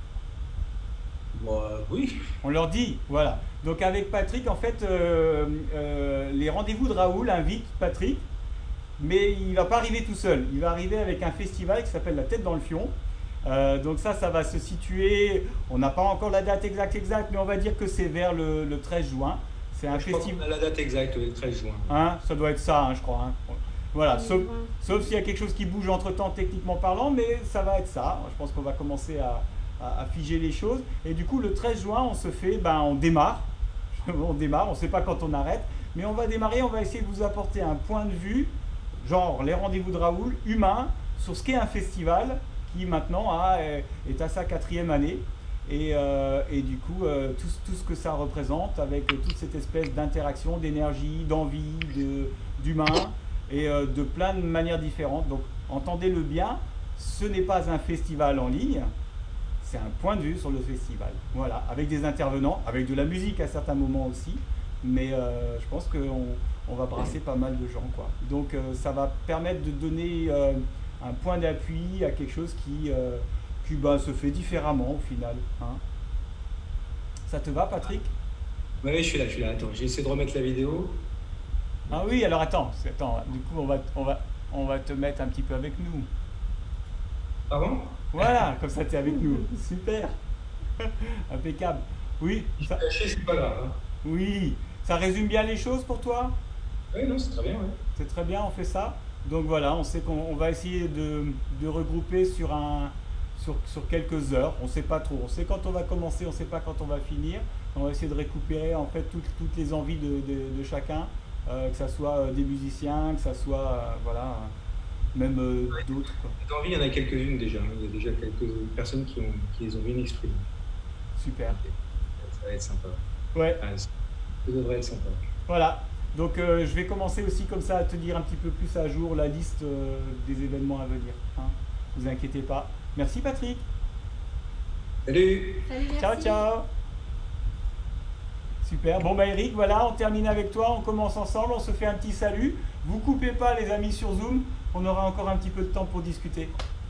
Bon, euh, oui. On leur dit, voilà. Donc avec Patrick, en fait, euh, euh, les rendez-vous de Raoul invitent Patrick, mais il ne va pas arriver tout seul. Il va arriver avec un festival qui s'appelle La Tête dans le Fion. Euh, donc ça, ça va se situer, on n'a pas encore la date exacte, exacte, mais on va dire que c'est vers le, le treize juin. C'est un Je crois festival. qu'on a la date exacte, le treize juin. Hein, ça doit être ça, hein, je crois. Hein. Voilà, sauf, sauf s'il y a quelque chose qui bouge entre-temps techniquement parlant, mais ça va être ça. Je pense qu'on va commencer à, à, à figer les choses. Et du coup, le treize juin, on se fait, ben, on démarre. On démarre, on ne sait pas quand on arrête, mais on va démarrer, on va essayer de vous apporter un point de vue, genre les rendez-vous de Raoul, humain, sur ce qu'est un festival qui maintenant a, est à sa quatrième année. Et, euh, et du coup, euh, tout, tout ce que ça représente avec toute cette espèce d'interaction, d'énergie, d'envie, de- d'humain et euh, de plein de manières différentes. Donc, entendez-le bien, ce n'est pas un festival en ligne, c'est un point de vue sur le festival. Voilà, avec des intervenants, avec de la musique à certains moments aussi, mais euh, je pense qu'on on va brasser pas mal de gens, quoi. Donc, euh, ça va permettre de donner euh, un point d'appui à quelque chose qui... euh, qui bah, se fait différemment au final. Hein. Ça te va, Patrick? Oui, oui, je suis là, je suis là. Attends, j'ai essayé de remettre la vidéo. Ah oui, alors attends, c'est- attends, du coup on va, on, va, on va te mettre un petit peu avec nous. Pardon? Voilà, comme ça tu es avec nous. Super. Impeccable. Oui, Si ça, c'est haché, c'est pas grave. Hein. oui, ça résume bien les choses pour toi? Oui, non, c'est très bien, ouais. C'est très bien, on fait ça. Donc voilà, on sait qu'on on va essayer de, de regrouper sur, un, sur, sur quelques heures. On ne sait pas trop. On sait quand on va commencer, on ne sait pas quand on va finir. On va essayer de récupérer en fait toutes, toutes les envies de, de, de chacun, euh, que ce soit euh, des musiciens, que ce soit euh, voilà, euh, même euh, d'autres, quoi. Cette envie, il y en a quelques-unes déjà. hein. Il y a déjà quelques personnes qui, ont, qui les ont bien exprimées. Super. Ça va être sympa. Ouais, Enfin, ça devrait être sympa. voilà. Donc euh, je vais commencer aussi comme ça à te dire un petit peu plus à jour la liste euh, des événements à venir. Hein. Vous inquiétez pas. Merci Patrick. Salut! Salut, merci. Ciao, ciao. Super. Bon, bah Eric, voilà, on termine avec toi. On commence ensemble. On se fait un petit salut. Vous coupez pas, les amis, sur Zoom. On aura encore un petit peu de temps pour discuter.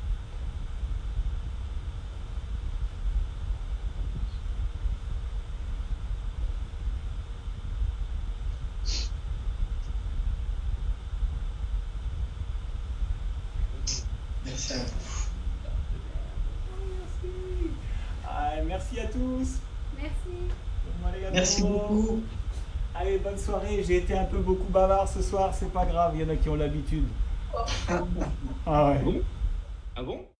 Merci à vous. Merci. Ah, merci à tous. Merci. Allez, à Merci bientôt. beaucoup. Allez, bonne soirée. J'ai été un peu beaucoup bavard ce soir. C'est pas grave. Il y en a qui ont l'habitude. Ah ouais. Ah bon? Ah bon?